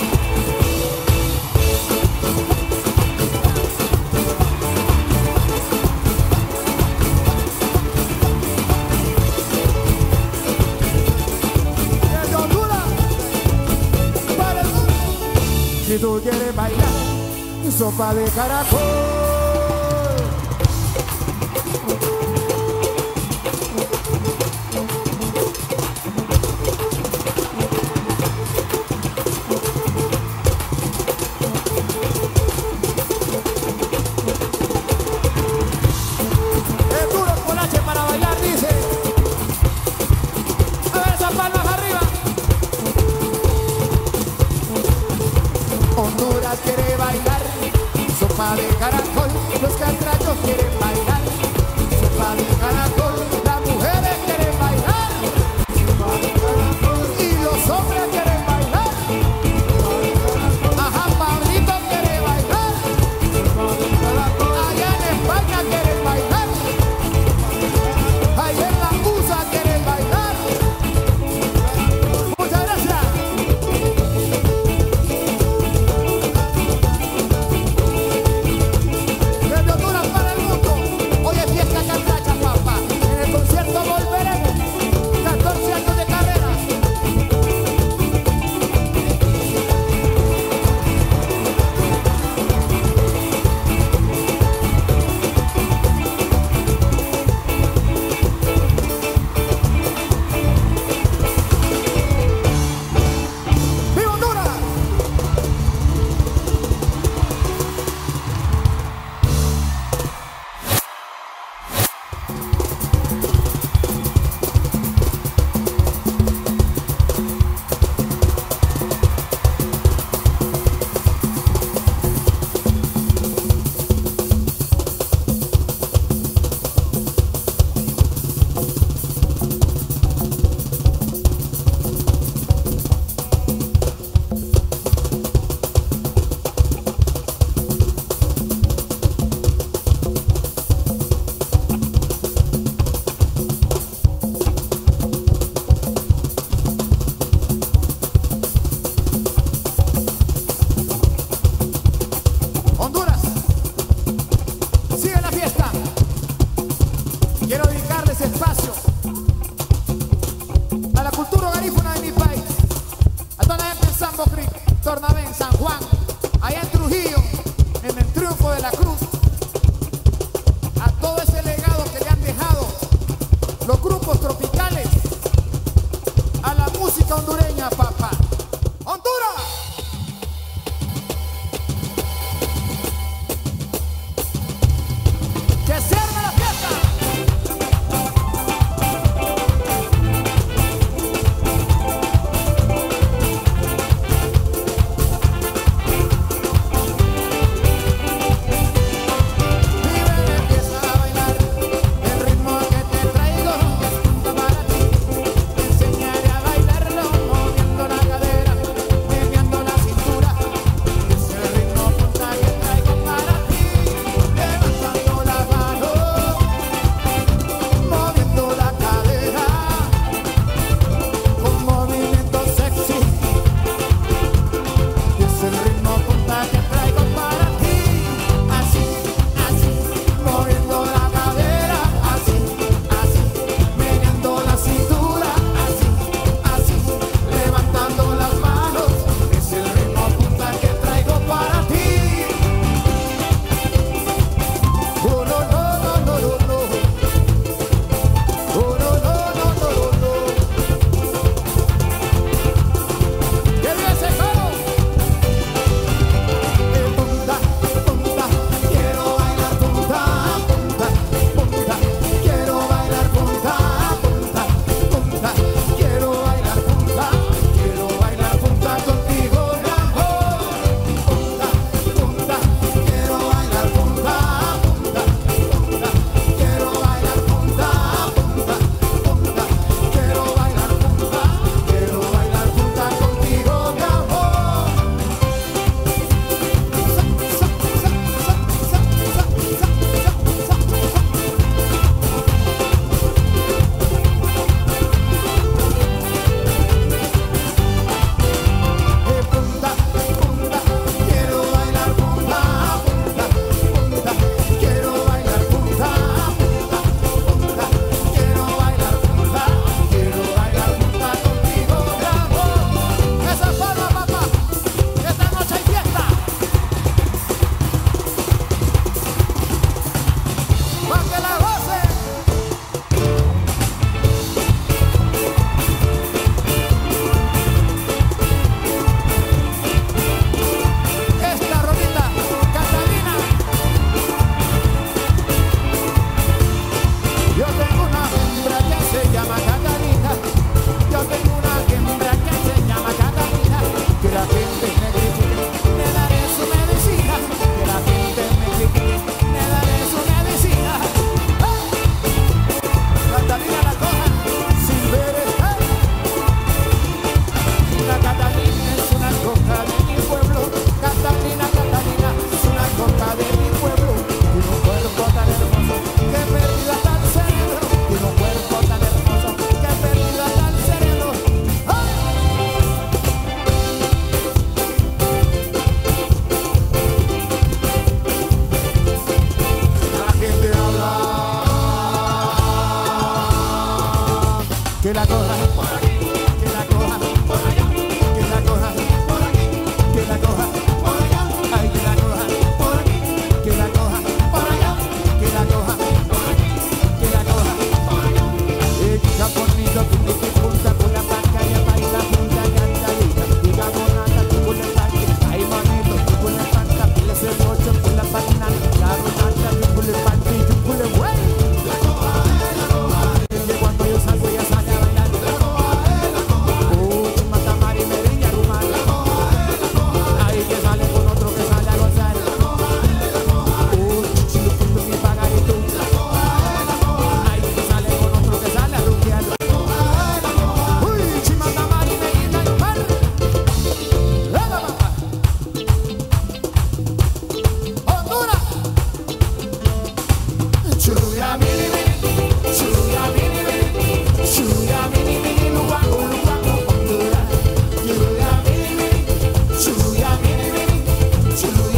Desde Honduras para el mundo. Si tú quieres bailar, sopa de caracol. Es duro el Polache para bailar, dice. A ver esas palmas arriba. Honduras quiere bailar, sopa de caracol. Quiero dedicarle ese espacio a la cultura garífuna de mi país, a toda la gente en Sambo Creek, Tornabé, en San Juan, allá en Trujillo, en el Triunfo de la Cruz, a todo ese legado que le han dejado los grupos tropicales, a la música hondureña, papá. ¡Honduras! ¡Que se arme la fiesta! Que la coja por aquí, que la coja por allá, que la coja por aquí, que la coja por allá, ay, que la coja por aquí, que la coja por allá, que la coja por aquí, que la coja por allá. Echa bonito, que te punta con la pantalla, baila punta, cantadita, diga bonata, tú con el tanque, ay, manito, tú con el panca, pile ese rocho, con la panana, la ronata, tú con el panque, tú con el güey. La coja, la coja, que cuando yo salgo ya sale.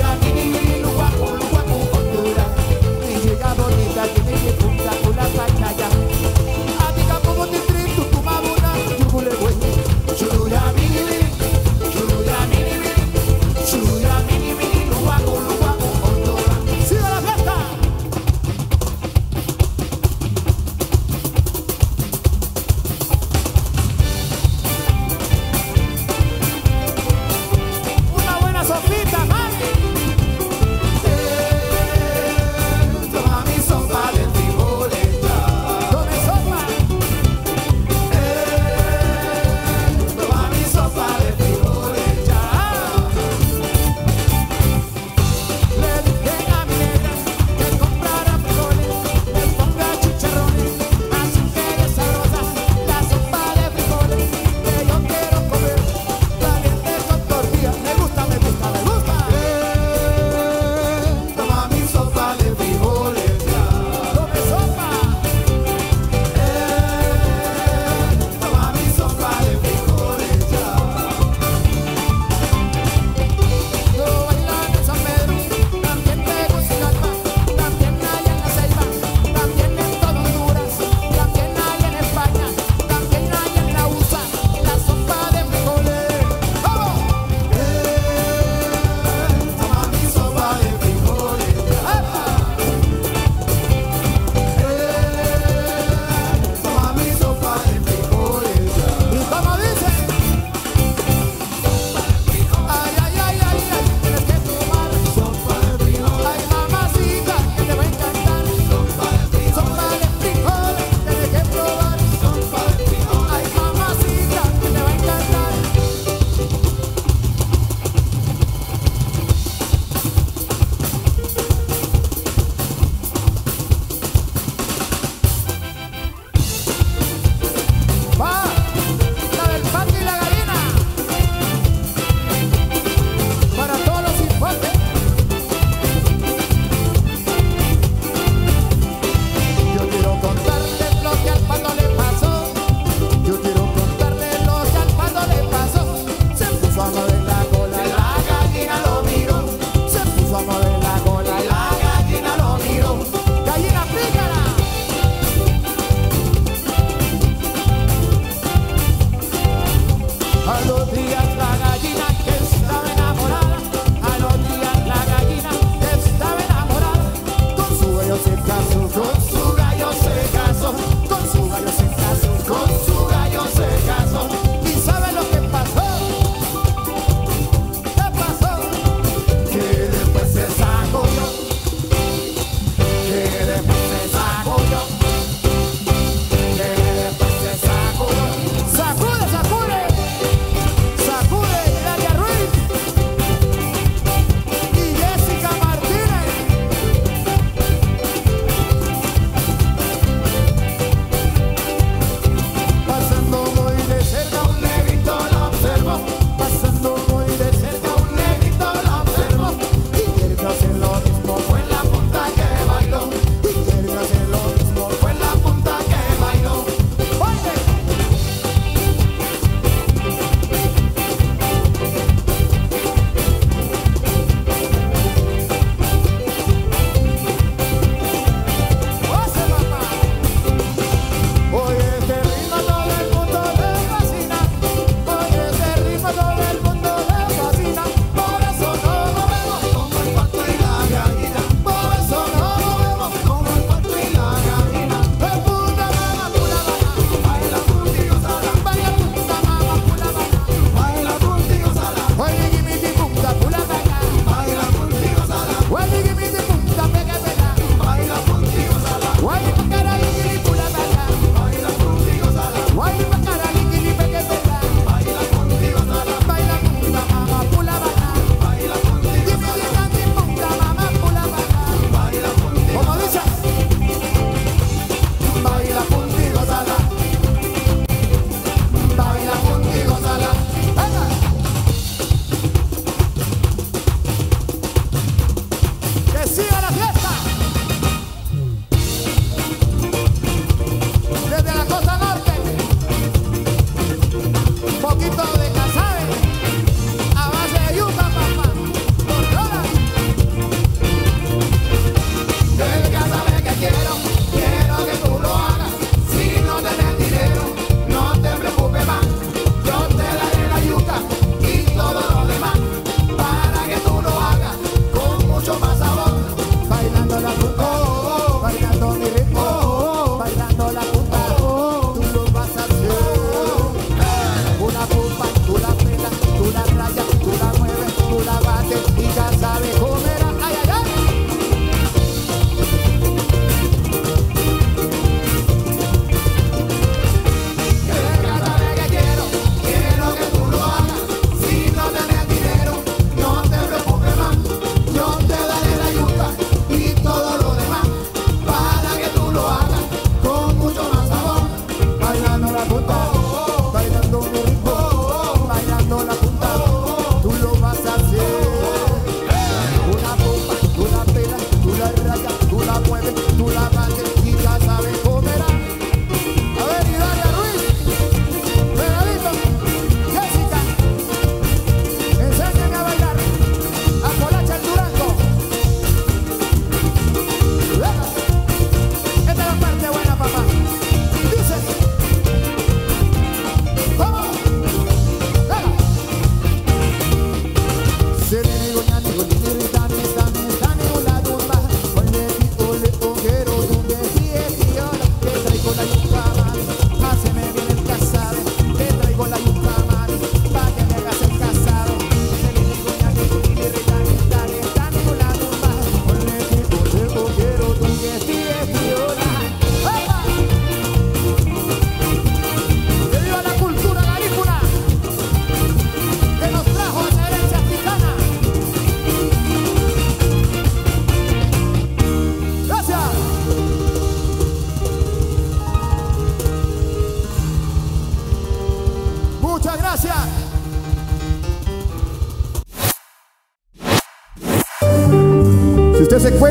Punta, una pacha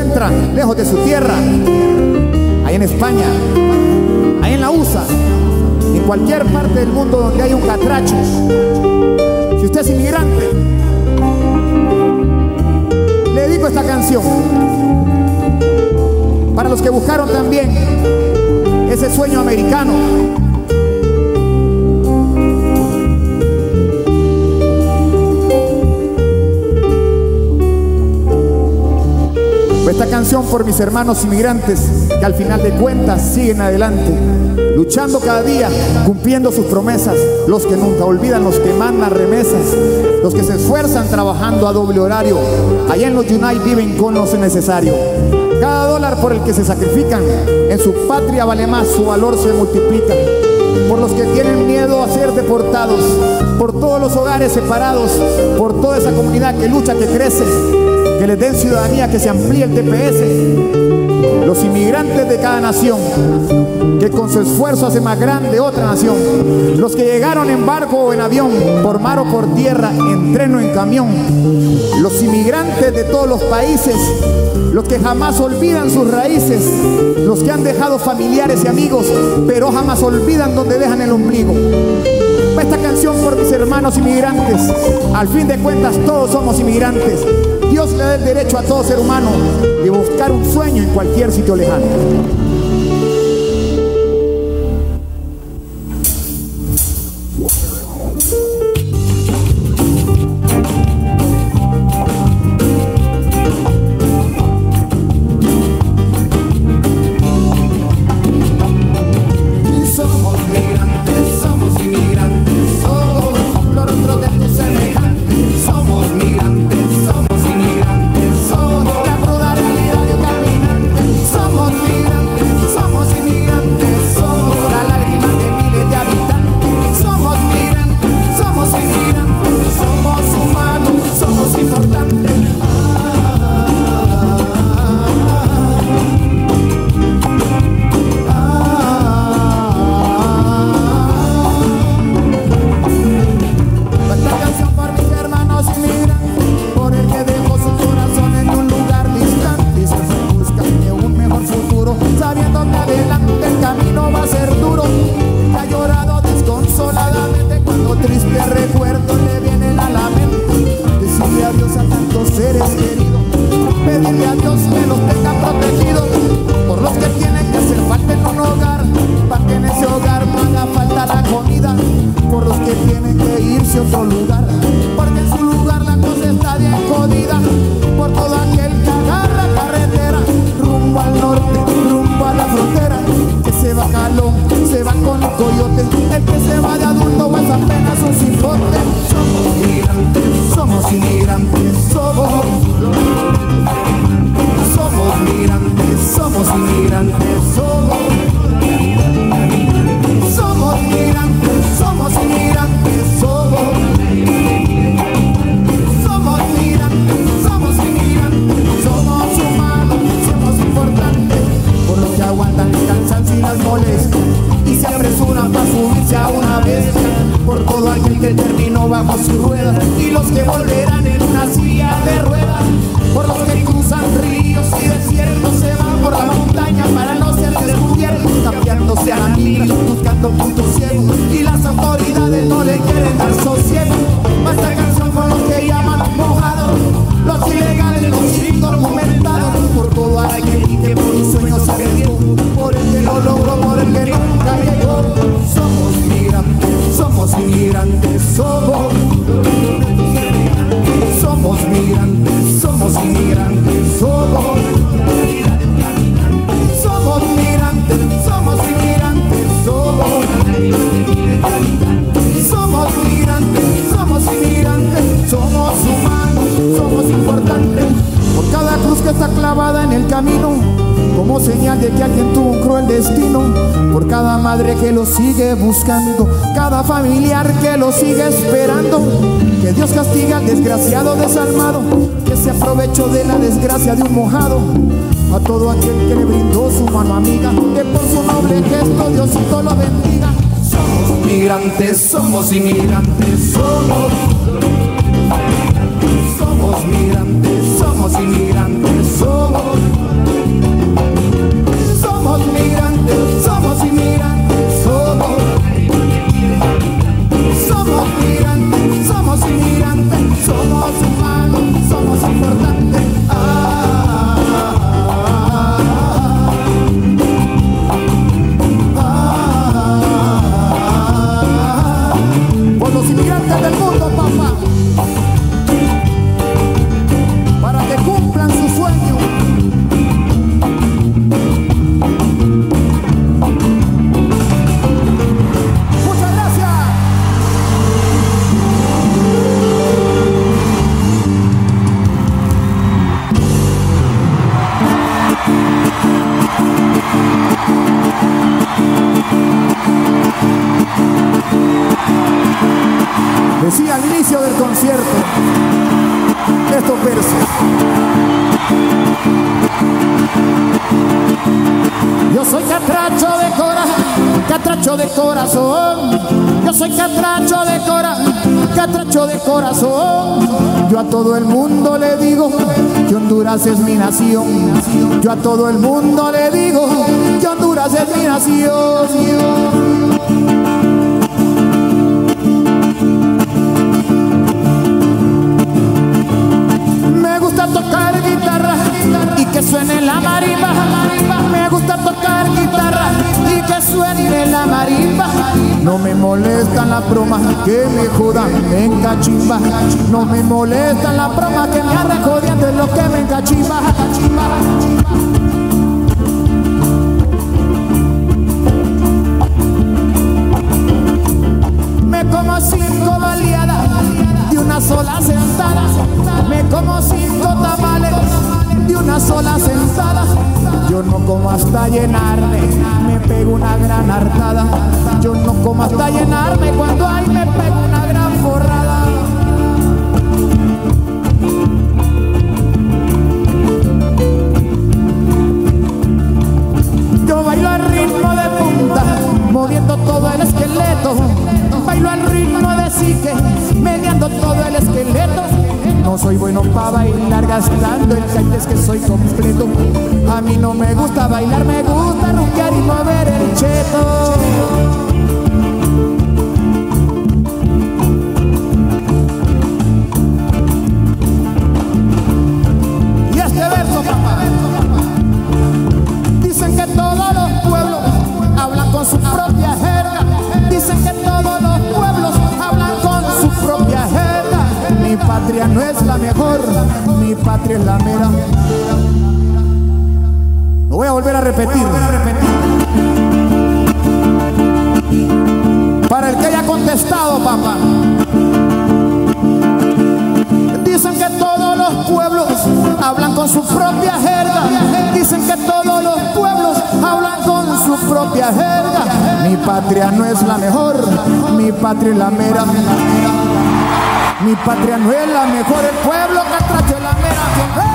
encuentra lejos de su tierra, ahí en España, ahí en la U S A, en cualquier parte del mundo donde hay un catracho, si usted es inmigrante, le dedico esta canción para los que buscaron también ese sueño americano. Esta canción por mis hermanos inmigrantes que al final de cuentas siguen adelante, luchando cada día, cumpliendo sus promesas, los que nunca olvidan, los que mandan remesas, los que se esfuerzan trabajando a doble horario, allá en los United viven con lo necesario. Cada dólar por el que se sacrifican, en su patria vale más, su valor se multiplica. Por los que tienen miedo a ser deportados, por todos los hogares separados, por toda esa comunidad que lucha, que crece, que les den ciudadanía, que se amplíe el T P S. Los inmigrantes de cada nación, que con su esfuerzo hace más grande otra nación. Los que llegaron en barco o en avión, por mar o por tierra, en tren o en camión. Los inmigrantes de todos los países, los que jamás olvidan sus raíces, los que han dejado familiares y amigos, pero jamás olvidan donde dejan el ombligo. Esta canción por mis hermanos inmigrantes. Al fin de cuentas todos somos inmigrantes. Dios le da el derecho a todo ser humano de buscar un sueño en cualquier sitio lejano. Que lo sigue buscando, cada familiar que lo sigue esperando, que Dios castiga al desgraciado desalmado, que se aprovechó de la desgracia de un mojado, a todo aquel que le brindó su mano amiga, que por su noble gesto Diosito lo bendiga. Somos migrantes, somos inmigrantes, somos, somos migrantes, somos somos inmigrantes, somos. Somos migrantes, somos inmigrantes, somos. Somos migrantes, somos inmigrantes, somos humanos, somos importantes. Ah, ah, ah, por los inmigrantes del mundo, papá, para que cumplan su sueño. Decía al inicio del concierto estos versos: yo soy catracho de cora, catracho de corazón. Yo soy catracho de cora, catracho de corazón. Yo a todo el mundo le digo que Honduras es mi nación. Yo a todo el mundo le digo que Honduras es mi nación. Tocar guitarra y que suene la marimba. Me gusta tocar guitarra y que suene la marimba. No me molestan las bromas que me jodan, me encachimba. No me molestan las bromas que me arran jodiendo, es lo que me encachimba. Me como cinco baleadas de una sola sentada. Me como cinco tamales de una sola sentada. Yo no como hasta llenarme, me pego una gran hartada. Yo no como hasta llenarme, cuando hay me pego una gran forrada. Yo bailo al ritmo de punta, moviendo todo el esqueleto. Bailo al ritmo de psique, meneando todo el esqueleto. No soy bueno para bailar gastando el caite, es que soy completo. A mí no me gusta bailar, me gusta rumbear y mover el cheto. Y este verso, papá. Dicen que todos los pueblos hablan con su propia jerga. Dicen que todos los pueblos hablan con su propia jerga. Mi patria no es la mejor, mi patria es la mera. Lo voy a volver a repetir. Para el que haya contestado, papá. Dicen que todos los pueblos hablan con su propia jerga. Dicen que todos los pueblos hablan con su propia jerga. Mi patria no es la mejor, mi patria es la mera. Mi patria no es la mejor, el pueblo catracho es la mera.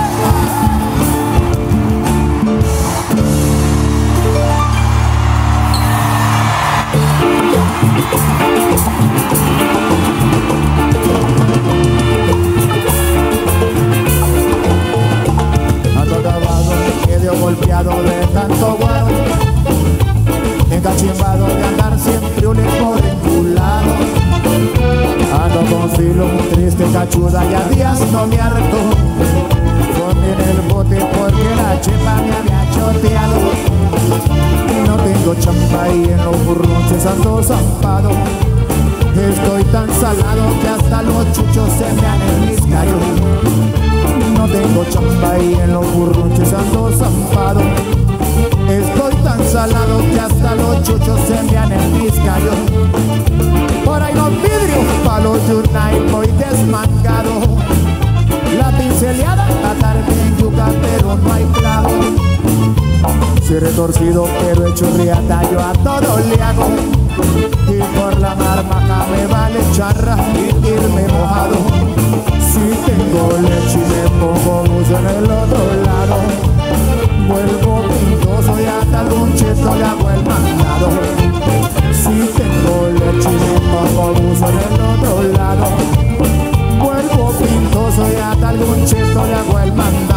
Ando acabado, medio golpeado de tanto guaro, encachimbado de andar siempre un por enculado. Ando con filo, triste, cachuda y a días no me harto. Ponme en el bote porque la chepa me había choteado. No tengo chamba y en los burronches ando zampado. Estoy tan salado que hasta los chuchos se me han enriscado. No tengo chamba y en los burronches ando zampado. Estoy tan salado que hasta los chuchos se me han enriscado. Por ahí los vidrios, palos de Unai voy desmangado. La pinceleada, la tarde en yuca, pero no hay clavo. Soy retorcido, pero hecho riata, yo a todo le hago. Y por la marmaja me vale charra y irme mojado. Si tengo leche y me pongo buzo en el otro lado, vuelvo pintoso y hasta algún cheto le hago el mandado. Si tengo leche y me pongo buzo en el otro lado, vuelvo pintoso y hasta algún cheto le hago el mandado.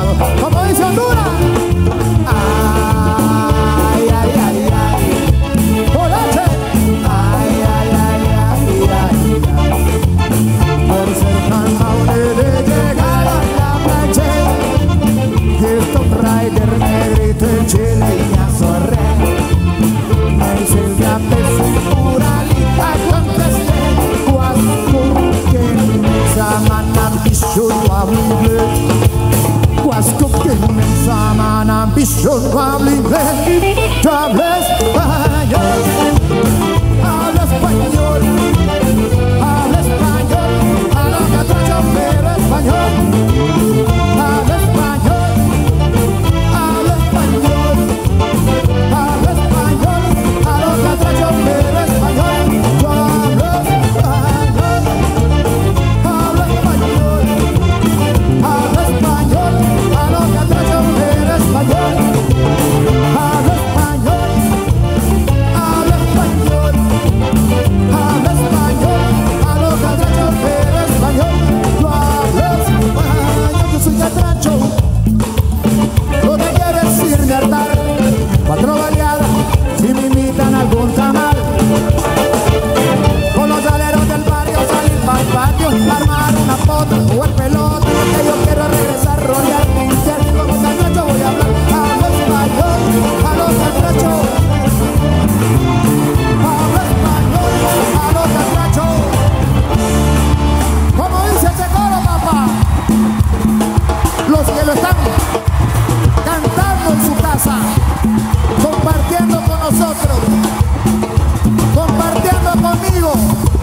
compartiendo conmigo.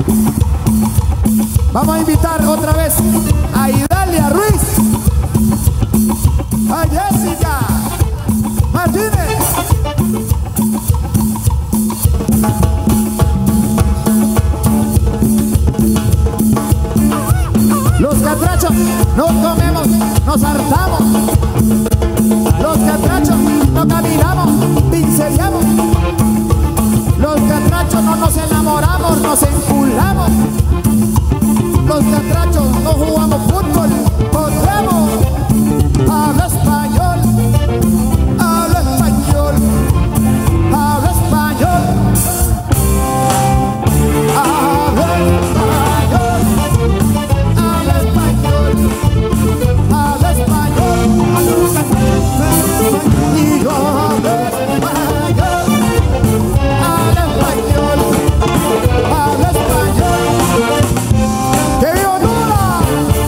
Vamos a invitar otra vez a Idalia Ruiz, a Jessica Martínez. Los catrachos no comemos, nos hartamos. Los catrachos no caminamos, pincelamos. Los catrachos no nos enamoramos, nos enculamos. Los catrachos no jugamos fútbol, corremos. Habla español, habla español, habla español, habla español, habla español, habla español, y yo hablo español, habla español, habla español. ¡Que viva Honduras!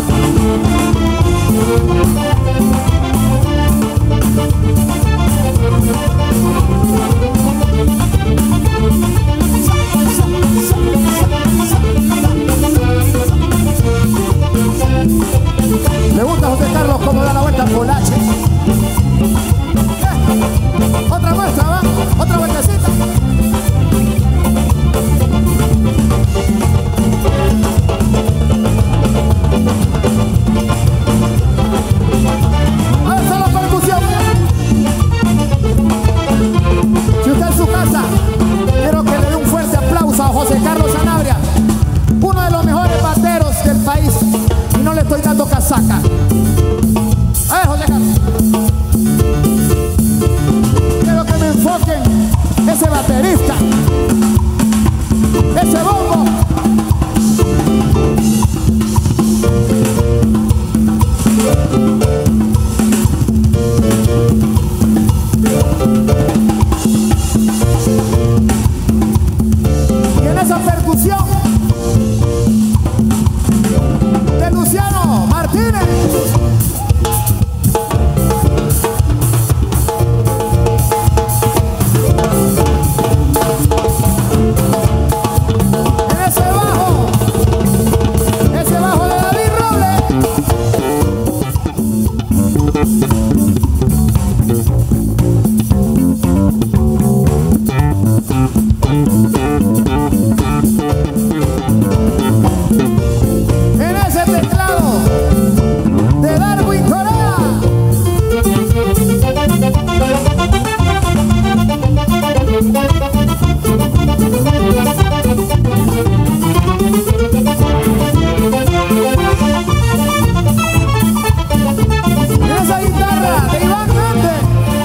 ¿Le gusta a José Carlos cómo da la vuelta al Polache? ¿Eh? Otra vuelta, ¿va? Otra vueltecita. A ver, solo percusión. Si usted en su casa, quiero que le dé un fuerte aplauso a José Carlos Sanabria, uno de los mejores bateros del país, y no le estoy dando casaca. A ver, José Carlos, quiero que me enfoquen ese baterista, ese bombo. Y en esa percusión de Luciano Martínez. En ese bajo, ese bajo de David Robles. En ese teclado de Darwin Corea. En esa guitarra de Iván Méndez.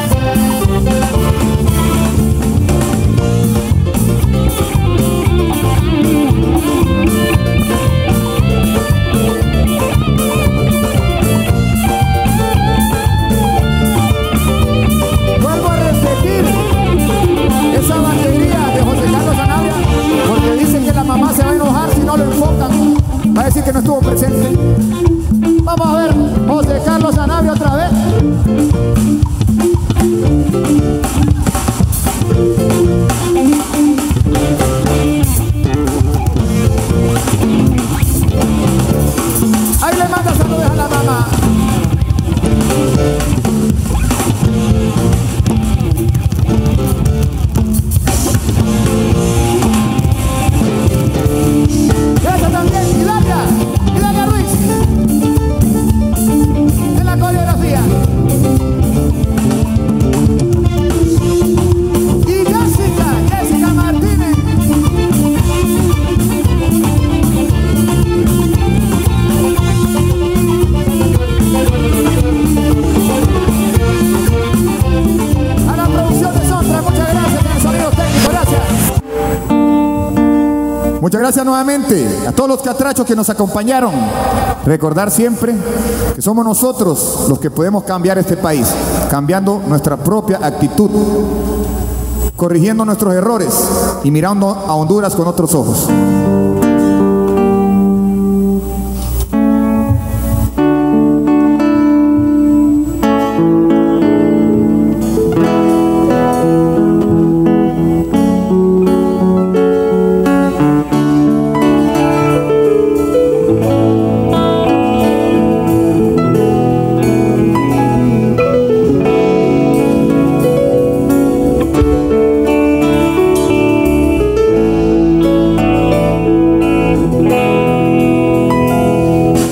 Vuelvo a repetir esa batería de José Carlos Sanabria, porque dicen que la mamá se va a enojar si no lo enfocan. Va a decir que no estuvo presente. Vamos a ver José Carlos Sanabria otra vez. Ahí le manda saludos a la mamá. Esa también, Idalia, Idalia Ruiz, en la coreografía. Y Jessica, Jessica Martínez. A la producción de Sondra, muchas gracias, en el sonido técnico, gracias. Muchas gracias nuevamente a todos los catrachos que nos acompañaron. Recordar siempre que somos nosotros los que podemos cambiar este país, cambiando nuestra propia actitud, corrigiendo nuestros errores y mirando a Honduras con otros ojos.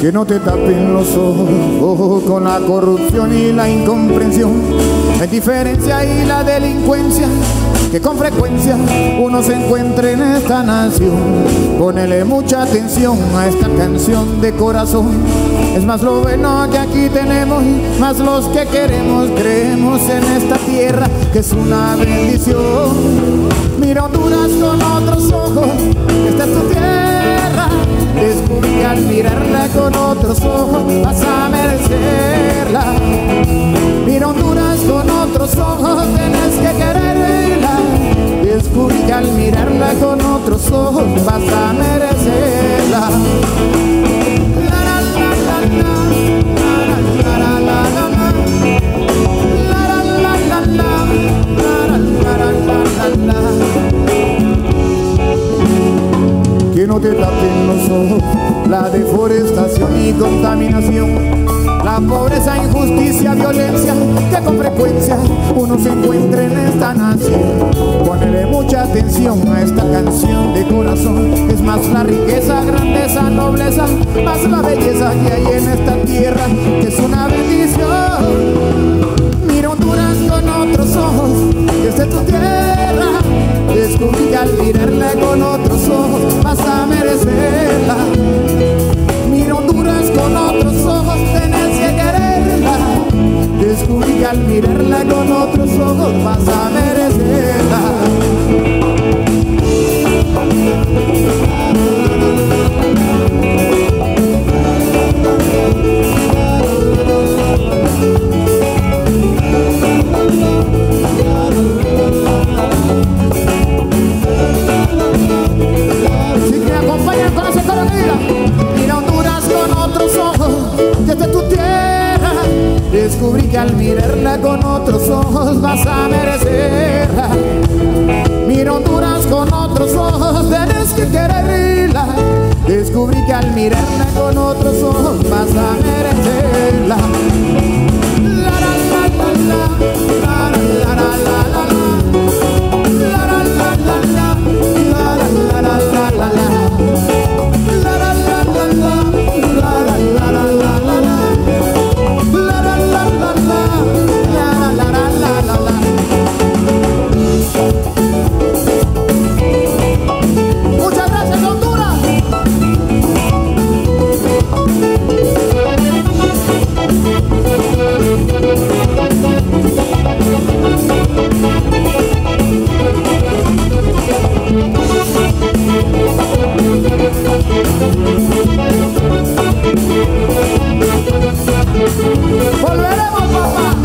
que no te tapen los ojos, ojos con la corrupción y la incomprensión, la indiferencia y la delincuencia que con frecuencia uno se encuentra en esta nación. Ponele mucha atención a esta canción de corazón. Es más lo bueno que aquí tenemos, más los que queremos, creemos en esta tierra que es una bendición. Mira Honduras con otros ojos, esta es tu tierra. Descubrí que al mirarla con otros ojos vas a merecerla. Mira Honduras con otros ojos, tienes que quererla. Descubrí que al mirarla con otros ojos vas a merecerla. La la la la la, la la la la la, la la la la la, la la la la. Que no te tapen los ojos la deforestación y contaminación, la pobreza, injusticia, violencia que con frecuencia uno se encuentra en esta nación. Ponele mucha atención a esta canción de corazón. Es más la riqueza, grandeza, nobleza, más la belleza que hay en esta tierra que es una bendición. Mira Honduras con otros ojos, que esta es tu tierra. Descubrí que al mirarla con otros ojos vas a merecerla. Mira Honduras con otros ojos, tenés que quererla. Descubrí que al mirarla con otros ojos vas a merecerla. Si me acompañan con ese coro, mira. Mira Honduras con otros ojos, que esta es tu tierra. Descubrí que al mirarla con otros ojos vas a merecerla. Mira Honduras con otros ojos, tienes que quererla. Descubrí que al mirarla con otros ojos vas a merecerla. La la la la la, la la la la la, la la la la la, la la la la la, la la la la la, la la la la la, la la la la la, la la la la la. Muchas gracias, Honduras. Volveremos, papá.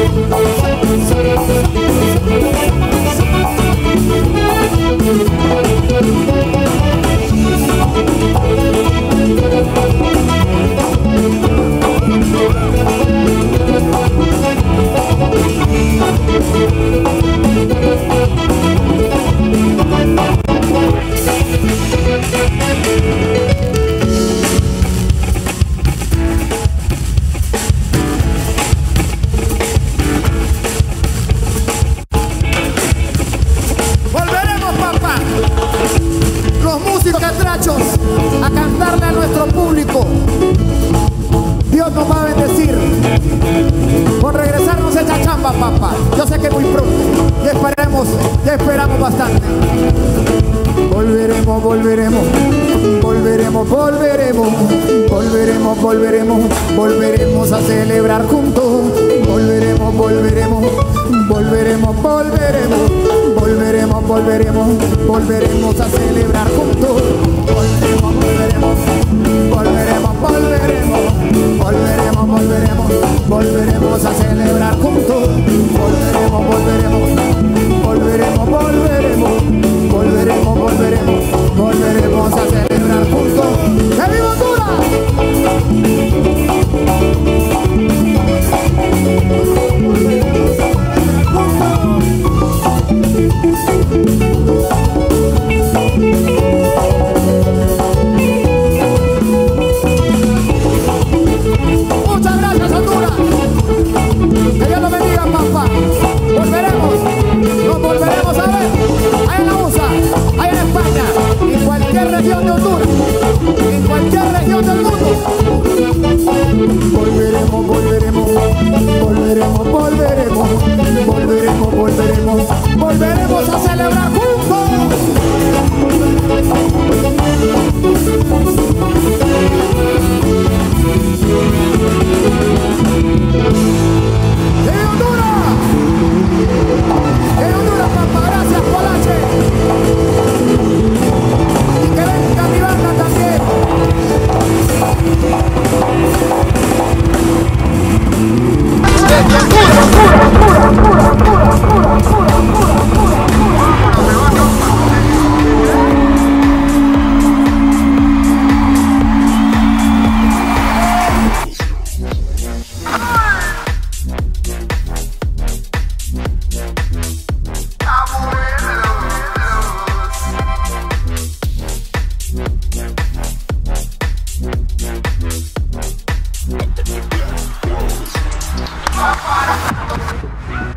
Volveremos, papá. Los músicos catrachos a cantarle a nuestro público. Dios nos va a bendecir por regresarnos a esta chamba, papá. Yo sé que muy pronto. Y esperemos, y esperamos bastante. Volveremos, volveremos, volveremos, volveremos, volveremos, volveremos, volveremos a celebrar juntos. Volveremos, volveremos, volveremos, volveremos, volveremos, volveremos, volveremos a celebrar juntos. Volveremos, volveremos, volveremos, volveremos, volveremos, volveremos, volveremos a celebrar juntos. Volveremos, volveremos, volveremos, volveremos, volveremos, volveremos, volveremos a celebrar juntos. ¡Que viva Honduras! Muchas gracias, Honduras. Que Dios lo bendiga, papá. Volveremos, nos volveremos a ver. Ahí en la música. aparatado.